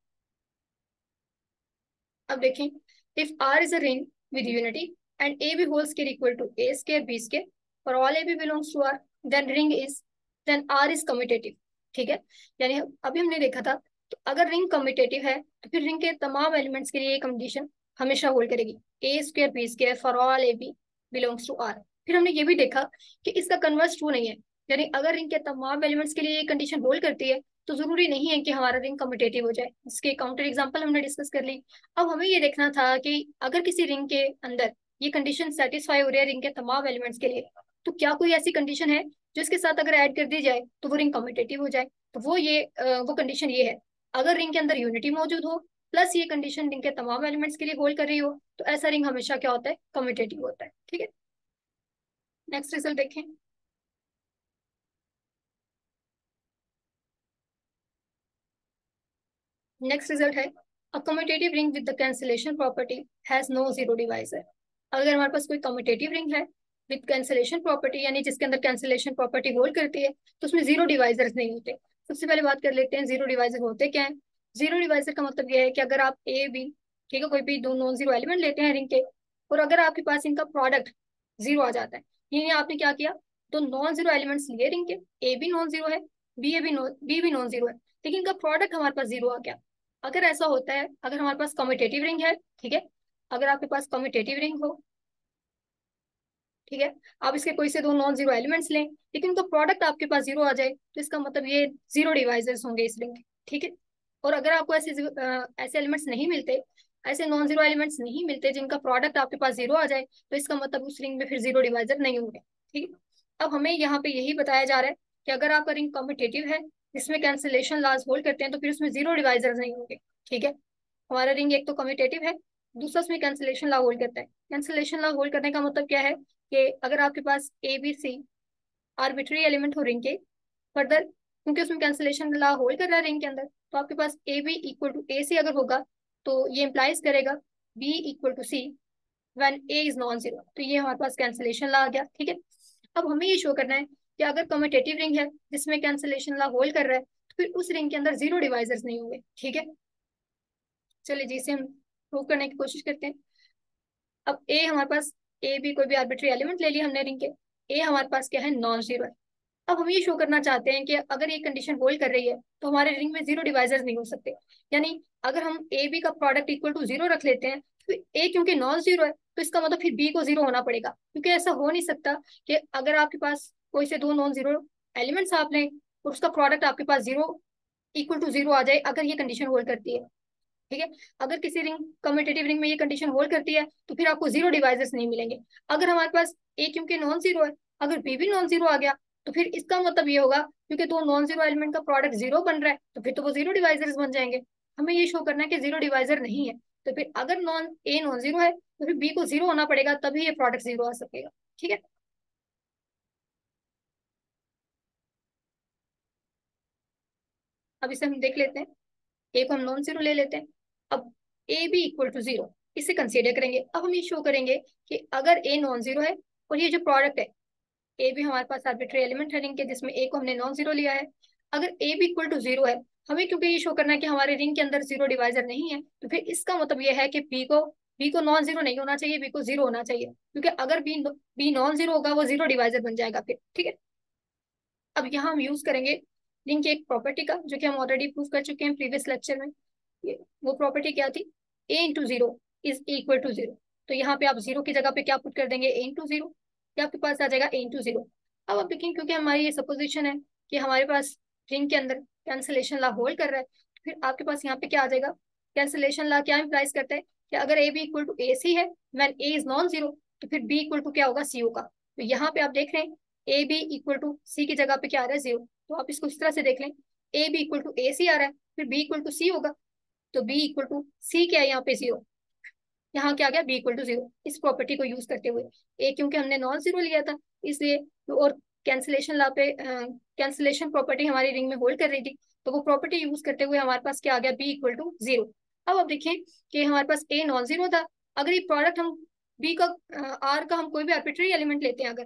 अब देखें, if R is a ring with unity and AB whole square equal to A square B square for all AB belongs to R, then R is commutative, ठीक है। यानी अभी हमने देखा था तो अगर रिंग कम्यूटेटिव है तो फिर रिंग के तमाम एलिमेंट्स के लिए ये कंडीशन हमेशा होल्ड करेगी, A square B square for all AB belongs to R। फिर हमने ये भी देखा कि इसका कन्वर्स ट्रू नहीं है, यानी अगर रिंग के तमाम एलिमेंट्स के लिए ये कंडीशन होल्ड करती है तो जरूरी नहीं है कि हमारा रिंग कम्यूटेटिव हो जाए। इसके काउंटर एग्जांपल हमने डिस्कस कर ली। अब हमें ये देखना था कि अगर किसी रिंग के अंदर ये कंडीशन सेटिस्फाई हो रही है रिंग के तमाम एलिमेंट्स के लिए, तो क्या कोई ऐसी कंडीशन है जो इसके साथ अगर ऐड कर दी जाए तो वो रिंग कम्यूटेटिव हो जाए। तो वो कंडीशन ये है, अगर रिंग के अंदर यूनिटी मौजूद हो प्लस ये कंडीशन रिंग के तमाम एलिमेंट्स के लिए होल्ड कर रही हो तो ऐसा रिंग हमेशा क्या होता है? कम्यूटेटिव होता है, ठीक है। नेक्स्ट रिजल्ट देखें। नेक्स्ट रिजल्ट है a commutative ring with the cancellation property has no zero divisor. अगर हमारे पास कोई कम्यूटेटिव रिंग है विद कैंसिलेशन प्रॉपर्टी, यानी जिसके अंदर कैंसिलेशन प्रॉपर्टी होल्ड करती है, तो उसमें जीरो डिवाइजर्स नहीं होते। सबसे पहले बात कर लेते हैं जीरो डिवाइजर होते क्या है। जीरो डिवाइजर का मतलब यह है कि अगर आप ए बी, ठीक है, कोई भी दो नॉन जीरो एलिमेंट लेते हैं रिंग के, और अगर आपके पास इनका प्रोडक्ट जीरो आ जाता है, यानी आपने क्या किया, तो नॉन जीरो एलिमेंट्स लिए रिंग के, ए भी नॉन जीरो है, बी भी नॉन जीरो है, लेकिन इनका प्रोडक्ट हमारे पास जीरो आ गया। अगर ऐसा होता है, अगर हमारे पास कम्यूटेटिव रिंग है, ठीक है, अगर आपके पास कम्यूटेटिव रिंग हो, ठीक है, आप इसके कोई से दो नॉन जीरो एलिमेंट्स लें, लेकिन उनका प्रोडक्ट आपके पास जीरो आ जाए, तो इसका मतलब ये जीरो डिवाइजर्स होंगे इस रिंग के, ठीक है। और अगर आपको ऐसे एलिमेंट्स नहीं मिलते, ऐसे नॉन जीरो एलिमेंट्स नहीं मिलते जिनका प्रोडक्ट आपके पास जीरो आ जाए, तो इसका मतलब उस रिंग में फिर जीरो डिवाइजर नहीं होंगे, ठीक है। अब हमें यहाँ पे यही बताया जा रहा है कि अगर आपका रिंग कम्यूटेटिव है, जिसमें कैंसिलेशन लॉज होल्ड करते हैं, तो फिर उसमें जीरो डिवाइजर नहीं होंगे, ठीक है। हमारा रिंग एक तो कम्यूटेटिव है, दूसरा उसमें कैंसिलेशन लॉ होल्ड करता है। कैंसिलेशन लॉ होल्ड करने का मतलब क्या है कि अगर आपके पास a b c arbitrary element हो रिंग के, फर्दर क्योंकि उसमें कैंसिलेशन लॉ होल्ड कर रहा है रिंग के अंदर, तो आपके पास a b equal to a c अगर होगा, तो ये इंप्लाइज करेगा b equal to c when a is non zero. तो ये हमारे पास कैंसिलेशन लॉ आ गया, ठीक है। अब हमें ये शो करना है कि अगर कम्यूटेटिव रिंग है जिसमें कैंसिलेशन लॉ होल्ड कर रहा है, तो फिर उस रिंग के अंदर जीरो डिवाइजर्स नहीं होंगे, ठीक है। चलिए जी, इसे हम प्रूव करने की कोशिश करते हैं। अब ए हमारे पास, ए बी कोई भी आर्बिट्री एलिमेंट ले लिया हमने रिंग के, ए हमारे पास क्या है, नॉन जीरो है। अब हम ये शो करना चाहते हैं कि अगर ये कंडीशन होल्ड कर रही है, तो हमारे रिंग में जीरो डिवाइजर्स नहीं हो सकते। यानी अगर हम ए बी का प्रोडक्ट इक्वल टू जीरो रख लेते हैं, तो ए क्योंकि नॉन जीरो है, तो इसका मतलब फिर बी को जीरो होना पड़ेगा, क्योंकि ऐसा हो नहीं सकता कि अगर आपके पास कोई से दो नॉन जीरो एलिमेंट्स आप लें और उसका प्रोडक्ट आपके पास जीरो इक्वल टू जीरो आ जाए, अगर ये कंडीशन होल्ड करती है, ठीक है। अगर किसी रिंग, कम्यूटेटिव रिंग में ये कंडीशन होल्ड करती है, तो फिर आपको जीरो डिवाइजर्स नहीं मिलेंगे। अगर हमारे पास ए क्योंकि नॉन जीरो है, अगर बी भी नॉन जीरो आ गया, तो फिर इसका मतलब ये होगा क्योंकि दो नॉन जीरो एलिमेंट का प्रोडक्ट जीरो बन रहा है, तो फिर तो वो जीरो डिवाइजर्स बन जाएंगे। हमें ये शो करना है कि जीरो डिवाइजर नहीं है, तो फिर अगर नॉन जीरो है, तो फिर बी को जीरो होना पड़ेगा, तभी ये प्रोडक्ट जीरो आ सकेगा, ठीक है। अब इसे हम देख लेते हैं, ए को हम नॉन जीरो ले लेते हैं। अब a b equal to zero, इसे कंसीडर करेंगे। अब हम ये शो करेंगे कि अगर ए नॉन जीरो है और ये जो प्रोडक्ट है, ए भी हमारे पास आर्बिट्री एलिमेंट है रिंग के, जिसमें ए को हमने नॉन जीरो लिया है, अगर ए भी इक्वल टू जीरो है, हमें क्योंकि ये शो करना है कि हमारे रिंग के अंदर जीरो डिवाइजर नहीं है, तो फिर इसका मतलब ये है कि बी को नॉन जीरो नहीं होना चाहिए, बी को जीरो होना चाहिए, क्योंकि अगर बी नॉन जीरो होगा, वो जीरो डिवाइजर बन जाएगा फिर, ठीक है। अब यहाँ हम यूज करेंगे रिंग की एक प्रॉपर्टी का, जो कि हम ऑलरेडी प्रूव कर चुके हैं प्रीवियस लेक्चर में। वो प्रॉपर्टी क्या थी, a into zero is equal to zero. तो यहाँ पे आप जीरो की जगह पे क्या पुट कर देंगे, ए इंटू जीरो, या आपके पास आ जाएगा ए इंटू जीरो। अब आप देखें, क्योंकि हमारी ये सपोजिशन है कि हमारे पास रिंग के अंदर कैंसिलेशन लॉ होल्ड कर रहा है, तो फिर आपके पास यहाँ पे क्या आ जाएगा, कैंसिलेशन लॉ क्या इम्प्लाइज करता है कि अगर a b equal to a c है when a is non zero, तो फिर बी इक्वल टू क्या होगा, सी होगा। तो यहाँ पे आप देख रहे हैं a b equal to c की जगह पे क्या आ रहा है, जीरो। तो आप इसको इस तरह से देख लें, a b equal to a c आ रहा है, फिर बी इक्वल टू सी होगा, तो बी इक्वल टू सी क्या है यहाँ पे, जीरो। यहाँ क्या आ गया, बी इक्वल टू जीरो। इस प्रॉपर्टी को यूज करते हुए, ए क्योंकि हमने नॉन जीरो लिया था इसलिए, और कैंसिलेशन लॉ पे कैंसिलेशन प्रॉपर्टी हमारी रिंग में होल्ड कर रही थी, तो वो प्रॉपर्टी यूज करते हुए हमारे पास क्या आ गया, बी इक्वल टू जीरो। अब आप देखें कि हमारे पास ए नॉन जीरो था, अगर ये प्रोडक्ट हम बी का, आर का हम कोई भी आर्बिट्री एलिमेंट लेते हैं अगर,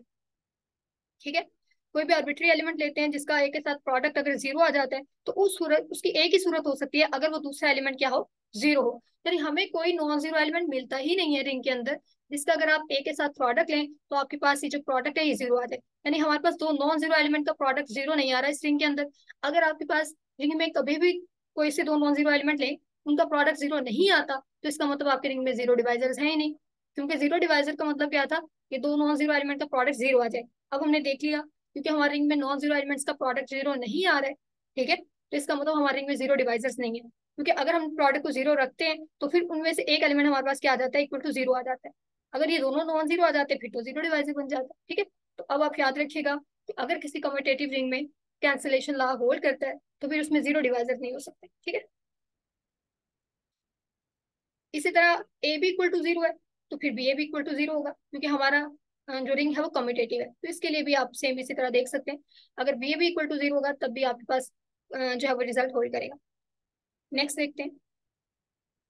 ठीक है, कोई भी आर्बिट्री एलिमेंट लेते हैं जिसका ए के साथ प्रोडक्ट अगर जीरो आ जाता है, तो उस सूरत उसकी एक ही सूरत हो सकती है, अगर वो दूसरा एलिमेंट क्या हो, जीरो हो। यानी हमें कोई नॉन जीरो एलिमेंट मिलता ही नहीं है रिंग के अंदर जिसका अगर आप ए के साथ प्रोडक्ट लें, तो आपके पास ये जो प्रोडक्ट है ये जीरो आ जाए। यानी हमारे पास दो नॉन जीरो एलिमेंट का प्रोडक्ट जीरो नहीं आ रहा है इस रिंग के अंदर। अगर आपके पास रिंग में कभी भी कोई से दो नॉन जीरो एलिमेंट लें, उनका प्रोडक्ट जीरो नहीं आता, तो इसका मतलब आपके रिंग में जीरो डिवाइजर्स है ही नहीं, क्योंकि जीरो डिवाइजर का मतलब क्या था कि दो नॉन जीरो एलिमेंट का प्रोडक्ट जीरो आ जाए। अब हमने देख लिया, क्योंकि हमारे रिंग में नॉन जीरो एलिमेंट्स का प्रोडक्ट जीरो नहीं आ रहा है, ठीक है, तो इसका मतलब हमारे रिंग में जीरो डिवाइजर्स नहीं है। क्योंकि अगर हम प्रोडक्ट को जीरो रखते हैं, तो फिर उनमें से एक एलिमेंट हमारे पास क्या आ जाता है, इक्वल टू जीरो आ जाता है। अगर ये दोनों नॉन जीरो आ जाते हैं, फिर तो जीरो डिवाइजर बन जाता है, ठीक है। तो अब आप याद रखिएगा कि अगर किसी कम्यूटेटिव रिंग में कैंसिलेशन लॉ होल्ड करता है, तो फिर उसमें जीरो डिवाइजर नहीं हो सकते, ठीक है। इसी तरह ए भी इक्वल टू जीरो है, तो फिर बी ए भी इक्वल टू जीरो होगा, क्योंकि हमारा जो रिंग है वो कम्यूटेटिव है। तो इसके लिए भी आप सेम इसी तरह देख सकते हैं, अगर बी ए भी इक्वल टू जीरो होगा, तब भी आपके पास जो है वो रिजल्ट होल्ड करेगा। नेक्स्ट देखते हैं।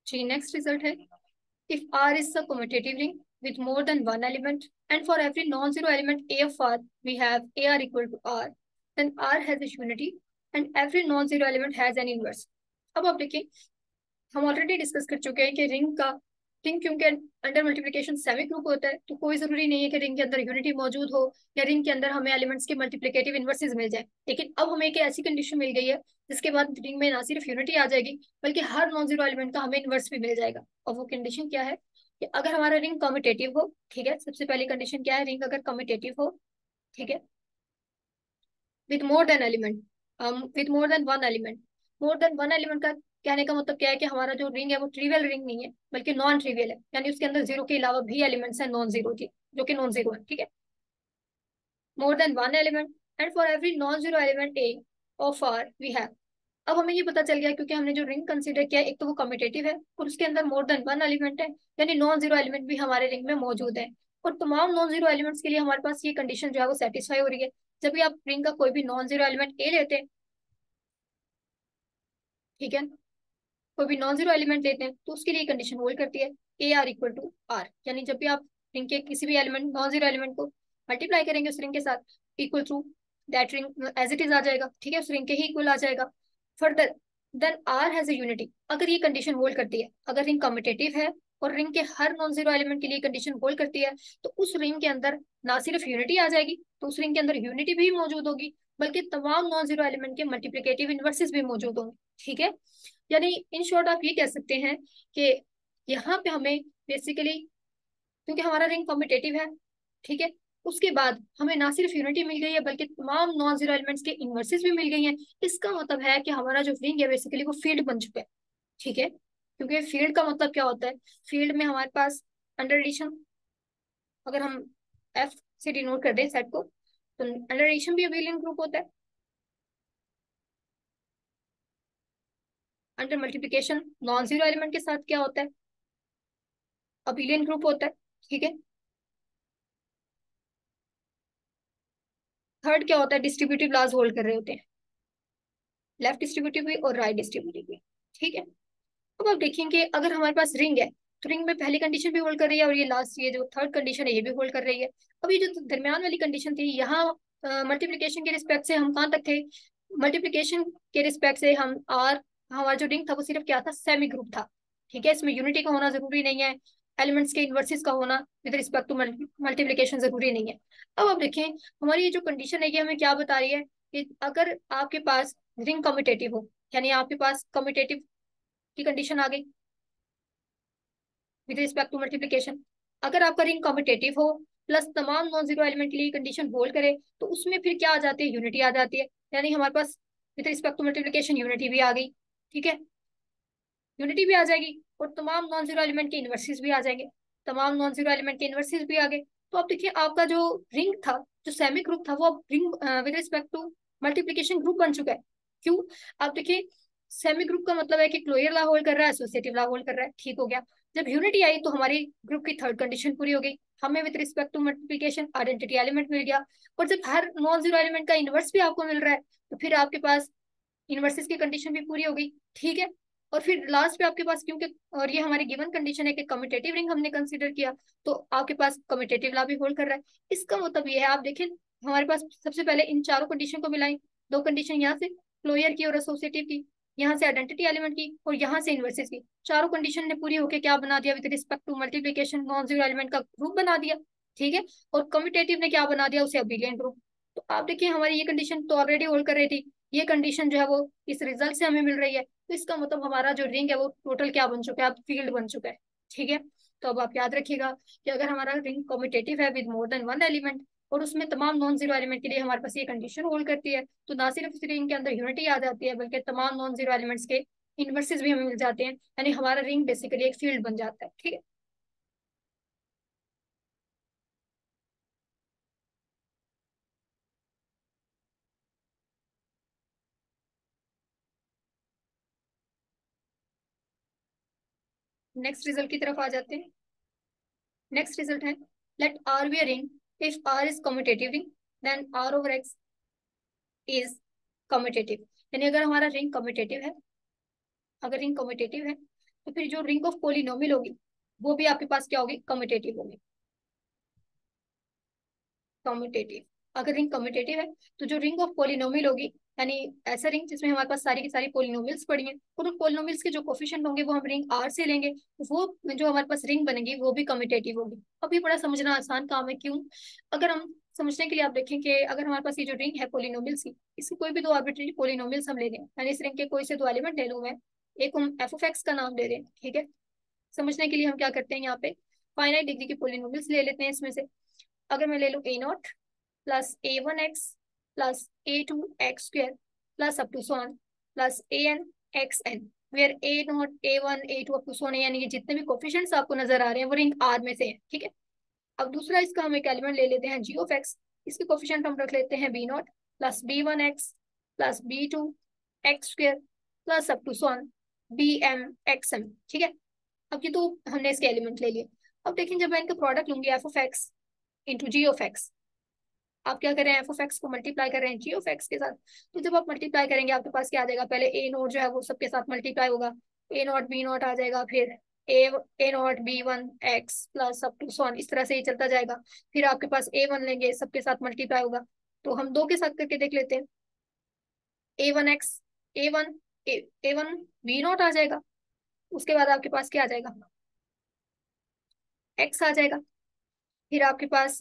जी नेक्स्ट रिजल्ट है, if R is a commutative ring with more than one element and for every non-zero element A of R we have AR equal to R, then R has a unity and every non-zero element has an inverse. अब आप देखिए, हम already discuss कर चुके हैं कि ring क्योंकि under multiplication semi group होता है, तो कोई जरूरी नहीं है कि रिंग के अंदर यूनिटी मौजूद हो या रिंग के अंदर हमें एलिमेंट्स के मल्टीप्लिकेटिव इनवर्सेस मिल जाए। लेकिन अब हमें एक ऐसी कंडीशन मिल गई है जिसके बाद रिंग में ना सिर्फ यूनिटी आ जाएगी बल्कि हर नॉन जीरो एलिमेंट का हमें इनवर्स भी मिल जाएगा। और वो कंडीशन क्या है कि अगर हमारा रिंग कम्यूटेटिव हो, ठीक है, सबसे पहली कंडीशन क्या है, रिंग अगर कम्यूटेटिव हो, ठीक है, with more than element, with more than one element. More than one element का कहने का मतलब क्या है कि हमारा जो रिंग है वो ट्रिवियल रिंग नहीं है बल्कि नॉन ट्रिवियल है, यानी उसके अंदर जीरो के अलावा भी एलिमेंट्स हैं नॉन जीरो की, जो कि नॉन जीरो है, ठीक है। More than one element and for every non zero element a of R we have. अब हमें ये पता चल गया क्योंकि हमने जो रिंग कंसीडर किया एक तो वो कम्यूटेटिव है और उसके अंदर मोर देन वन एलिमेंट है, यानी नॉन जीरो एलिमेंट भी हमारे रिंग में मौजूद है। और तमाम नॉन जीरो एलिमेंट्स के लिए हमारे पास ये कंडीशन जो है वो सेटिस्फाई हो रही है। जब भी आप रिंग का कोई भी नॉन जीरो एलिमेंट ए लेते हैं, ठीक है, कोई भी नॉन जीरो एलिमेंट लेते हैं तो उसके लिए कंडीशन होल्ड करती है a R equal to R, यानी जब भी आप रिंग के किसी भी एलिमेंट नॉन जीरो एलिमेंट को मल्टीप्लाई करेंगे उस रिंग के साथ, equal to that ring as it is आ जाएगा, ठीक है, उस रिंग के ही इक्वल आ जाएगा। Further then R has a unity, अगर ये कंडीशन होल्ड करती है, अगर रिंग कम्यूटेटिव है और रिंग के हर नॉन जीरो एलिमेंट के लिए कंडीशन होल्ड करती है, तो उस रिंग के अंदर ना सिर्फ यूनिटी आ जाएगी, तो उस रिंग के अंदर यूनिटी भी मौजूद होगी बल्कि तमाम नॉन जीरो एलिमेंट के मल्टीप्लिकेटिव इनवर्सेस भी मौजूद होंगे, ठीक है। यानी इन शॉर्ट आप ये कह सकते हैं कि यहाँ पे हमें बेसिकली, क्योंकि हमारा रिंग कम्यूटेटिव है, ठीक है, उसके बाद हमें ना सिर्फ यूनिटी मिल गई है बल्कि तमाम नॉन जीरो एलिमेंट्स के इनवर्सेस भी मिल गई हैं। इसका मतलब है कि हमारा जो रिंग है बेसिकली वो फील्ड बन चुका है, ठीक है। क्योंकि फील्ड का मतलब क्या होता है, फील्ड में हमारे पास अंडर एडिशन, अगर हम एफ से डिनोट कर दें सेट को, तो अंडर एडिशन भी अबेलियन ग्रुप होता है, under multiplication non zero element के साथ क्या होता है, अबेलियन ग्रुप होता है, ठीक है। थर्ड क्या होता है, डिस्ट्रीब्यूटिव लॉज होल्ड कर रहे होते हैं, लेफ्ट डिस्ट्रीब्यूटिव भी और राइट डिस्ट्रीब्यूटिव भी, ठीक है। अब आप देखेंगे अगर हमारे पास रिंग है तो रिंग में पहली कंडीशन भी होल्ड कर रही है और ये लास्ट, ये जो थर्ड कंडीशन है ये भी होल्ड कर रही है। अब ये जो दरमियान वाली कंडीशन थी, यहाँ मल्टीप्लिकेशन के रिस्पेक्ट से हम कहाँ तक थे, मल्टीप्लिकेशन के रिस्पेक्ट से हम आर, हमारा जो रिंग था वो सिर्फ क्या था, सेमी ग्रुप था, ठीक है। इसमें यूनिटी का होना जरूरी नहीं है, एलिमेंट्स के इनवर्सेस का होना विद रिस्पेक्ट टू मल्टीप्लिकेशन जरूरी नहीं है। अब आप देखें हमारी ये जो कंडीशन है ये हमें क्या बता रही है कि अगर आपके पास रिंग कम्यूटेटिव हो, यानी आपके पास कम्यूटेटिव की कंडीशन आ गई विद रिस्पेक्ट टू मल्टीप्लिकेशन, अगर आपका रिंग कम्यूटेटिव हो प्लस तमाम नॉन जीरो एलिमेंट के लिए कंडीशन होल्ड करे, तो उसमें फिर क्या आ जाती है, यूनिटी आ जाती है, यानी हमारे पास with respect to multiplication unity भी आ गई, ठीक है, यूनिटी भी आ जाएगी और तमाम नॉन जीरो एलिमेंट के इनवर्सेस भी आ जाएंगे, तमाम नॉन जीरो एलिमेंट के इनवर्सेस भी आ गए। तो आप देखिए आपका जो रिंग था, जो सेमी ग्रुप था, वो अब ring with respect to multiplication group बन चुका है। क्यों, आप देखिए सेमी ग्रुप का मतलब है कि क्लोजर लॉ होल्ड कर रहा है, एसोसिएटिव लॉ होल्ड कर रहा है, ठीक हो गया। जब यूनिटी आई तो हमारी ग्रुप की थर्ड कंडीशन पूरी हो गई, हमें with respect to multiplication identity element मिल गया। और जब हर नॉन जीरो एलिमेंट का इनवर्स भी आपको मिल रहा है तो फिर आपके पास इनवर्सेस की कंडीशन भी पूरी हो गई, ठीक है। और फिर लास्ट पे आपके पास क्योंकि, और ये हमारी गिवन कंडीशन है कि कम्यूटेटिव रिंग हमने कंसीडर किया, तो आपके पास कम्यूटेटिव लॉ भी होल्ड कर रहा है। इसका मतलब ये है, आप देखें हमारे पास सबसे पहले इन चारों कंडीशन को मिलाई, दो कंडीशन यहाँ से क्लोजर की और एसोसिएटिव की, यहाँ से आइडेंटिटी एलिमेंट की और यहाँ से इनवर्सेस की, चारों कंडीशन ने पूरी होकर क्या बना दिया, with respect to multiplication non zero element का ग्रुप बना दिया, ठीक है। और कम्यूटेटिव ने क्या बना दिया, उसे अबिलियन ग्रुप। तो आप देखिए हमारी ये कंडीशन तो ऑलरेडी होल्ड कर रही थी, ये कंडीशन जो है वो इस रिजल्ट से हमें मिल रही है, तो इसका मतलब हमारा जो रिंग है वो टोटल क्या बन चुका है, अब फील्ड बन चुका है, ठीक है। तो अब आप याद रखिएगा कि अगर हमारा रिंग कम्यूटेटिव है with more than one element और उसमें तमाम नॉन जीरो एलिमेंट के लिए हमारे पास ये कंडीशन होल्ड करती है, तो ना सिर्फ उस रिंग के अंदर यूनिटी आ जाती है बल्कि तमाम नॉन जीरो एलिमेंट्स के इनवर्सेस भी हमें मिल जाते हैं, यानी हमारा रिंग बेसिकली एक फील्ड बन जाता है, ठीक है। नेक्स्ट रिजल्ट की तरफ आ जाते हैं। नेक्स्ट रिजल्ट है, let R be a ring, if R is commutative ring then R over x is commutative. यानी अगर हमारा रिंग कम्यूटेटिव है, अगर रिंग कम्यूटेटिव है तो फिर जो रिंग ऑफ पॉलिनोमियल होगी वो भी आपके पास क्या होगी, कम्यूटेटिव होगी। कम्यूटेटिव, अगर रिंग कम्यूटेटिव है तो जो रिंग ऑफ पॉलिनोमियल होगी, यानी ऐसा रिंग जिसमें हमारे पास सारी की सारी पॉलिनोमियल्स पड़ी हैं और उन पॉलिनोमियल्स के जो कोफिशिएंट होंगे वो हम रिंग आर से लेंगे, तो वो जो हमारे पास रिंग बनेगी वो भी कम्यूटेटिव होगी। अब ये बड़ा समझना आसान काम है, क्यों? अगर हम समझने के लिए आप देखें कि अगर हमारे पास ये जो रिंग है पॉलिनोमियल्स की, इसकी कोई भी दो आर्बिट्रेरी पॉलिनोमियल्स हम ले लें, यानी इस रिंग के कोई से दो एलिमेंट ले लूं मैं, एक हम एफ ऑफ एक्स का नाम दे दें, ठीक है। समझने के लिए हम क्या करते हैं, यहाँ पे फाइनाइट डिग्री की पॉलिनोमियल्स ले लेते हैं इसमें से। अगर मैं ले लूं a naught plus a1x plus a2x² plus up to so on plus an xn, where a0 a1 a2 up to so on, यानी कि जितने भी कोफिशिएंट्स आपको नजर आ रहे हैं वो रिंग आर में से हैं, ठीक है। अब दूसरा इसका हम एक एलिमेंट ले लेते हैं जी ऑफ एक्स, इसके कोफिशिएंट हम रख लेते हैं b0 plus b1x plus b2x² plus up to so on bm xm, ठीक है। अब ये तो हमने इसके एलिमेंट ले लिए। अब देखें जब मैं इनका प्रोडक्ट लूंगी f of x into g of x, आप क्या कर रहे हैं, एफ ऑफ एक्स को मल्टीप्लाई कर रहे हैं जी ऑफ एक्स के साथ। तो जब आप मल्टीप्लाई करेंगे आपके पास क्या आ जाएगा, पहले ए नोट जो है वो सबके साथ मल्टीप्लाई होगा, ए नॉट बी नॉट आ जाएगा, फिर a naught b1x plus up to so on, इस तरह से ही चलता जाएगा। फिर आपके पास a1 लेंगे, सबके साथ मल्टीप्लाई होगा, तो हम दो के साथ करके देख लेते हैं। a1x a1 a1 b not आ जाएगा, उसके बाद आपके पास क्या आ जाएगा, x आ जाएगा। फिर आपके पास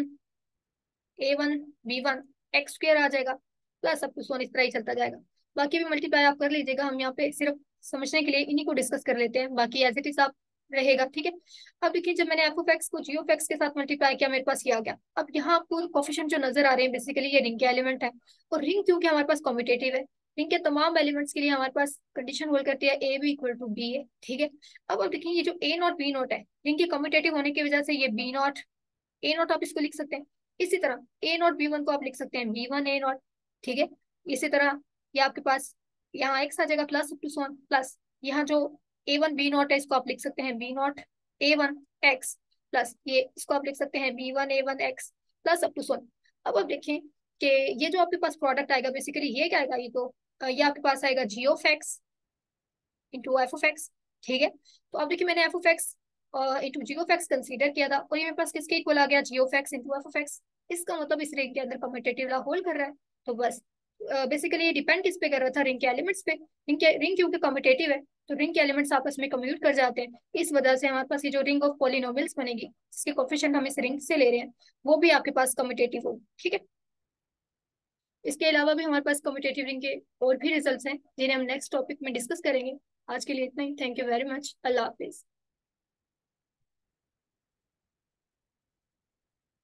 a1 b1 x² आ जाएगा, प्लस अब तो इस तरह ही चलता जाएगा। बाकी भी मल्टीप्लाई आप कर लीजिएगा, हम यहाँ पे सिर्फ समझने के लिए इन्हीं को डिस्कस कर लेते हैं, बाकी एज इट इज आप रहेगा, ठीक है। अब देखिए जब मैंने एफ ऑफ एक्स को जी ऑफ एक्स के साथ मल्टीप्लाई किया मेरे पास ये आ गया। अब यहाँ आपको कोफिशिएंट जो नजर आ रहे हैं बेसिकली ये रिंग के एलिमेंट है, और रिंग क्योंकि हमारे पास कॉम्यूटेटिव है, रिंग के तमाम एलिमेंट्स के लिए हमारे पास कंडीशन होल्ड करती है ए बी इक्वल टू बी है, ठीक है। अब देखिए ये जो ए नॉट बी नॉट है, रिंग के कम्यूटेटिव होने की वजह से ये बी नॉट ए नॉट आप इसको लिख सकते हैं। इसी तरह ए नॉट बी वन को आप लिख सकते हैं बी1 ए नॉट, ठीक है। इसी तरह ये आपके पास यहाँ एक्स आ जाएगा प्लस टू सोन, प्लस यहाँ जो a1 b नॉट है इसको आप लिख सकते हैं b नॉट a1x, प्लस ये इसको आप लिख सकते हैं b1 a1x plus up to सोन। अब आप देखें कि ये जो आपके पास प्रोडक्ट आएगा बेसिकली ये क्या आएगा, ये तो ये आपके पास आएगा g of x into f of x, ठीक है। तो अब देखिए मैंने f of x into g of x consider किया था, और ये मेरे पास किसके इक्वल आ गया, g of x into f of x. इसका मतलब इस रिंग के अंदर कम्यूटेटिव ला होल्ड कर रहा है। तो बस बेसिकली ये डिपेंड किस पे कर रहा था, रिंग के एलिमेंट्स पे। रिंग क्योंकि कम्यूटेटिव है तो रिंग के एलिमेंट्स आपस में कम्यूट कर जाते हैं, इस वजह से हमारे पास ये जो रिंग ऑफ पॉलिनोमियल्स बनेगी जिसके कोफिशिएंट हम इस रिंग से ले रहे हैं वो भी आपके पास कम्यूटेटिव होगी, ठीक है। इसके अलावा भी हमारे पास कम्यूटेटिव रिंग के और भी रिजल्ट्स हैं जिन्हें हम नेक्स्ट टॉपिक में डिस्कस करेंगे। आज के लिए इतना ही, थैंक यू वेरी मच, अल्लाह हाफिज।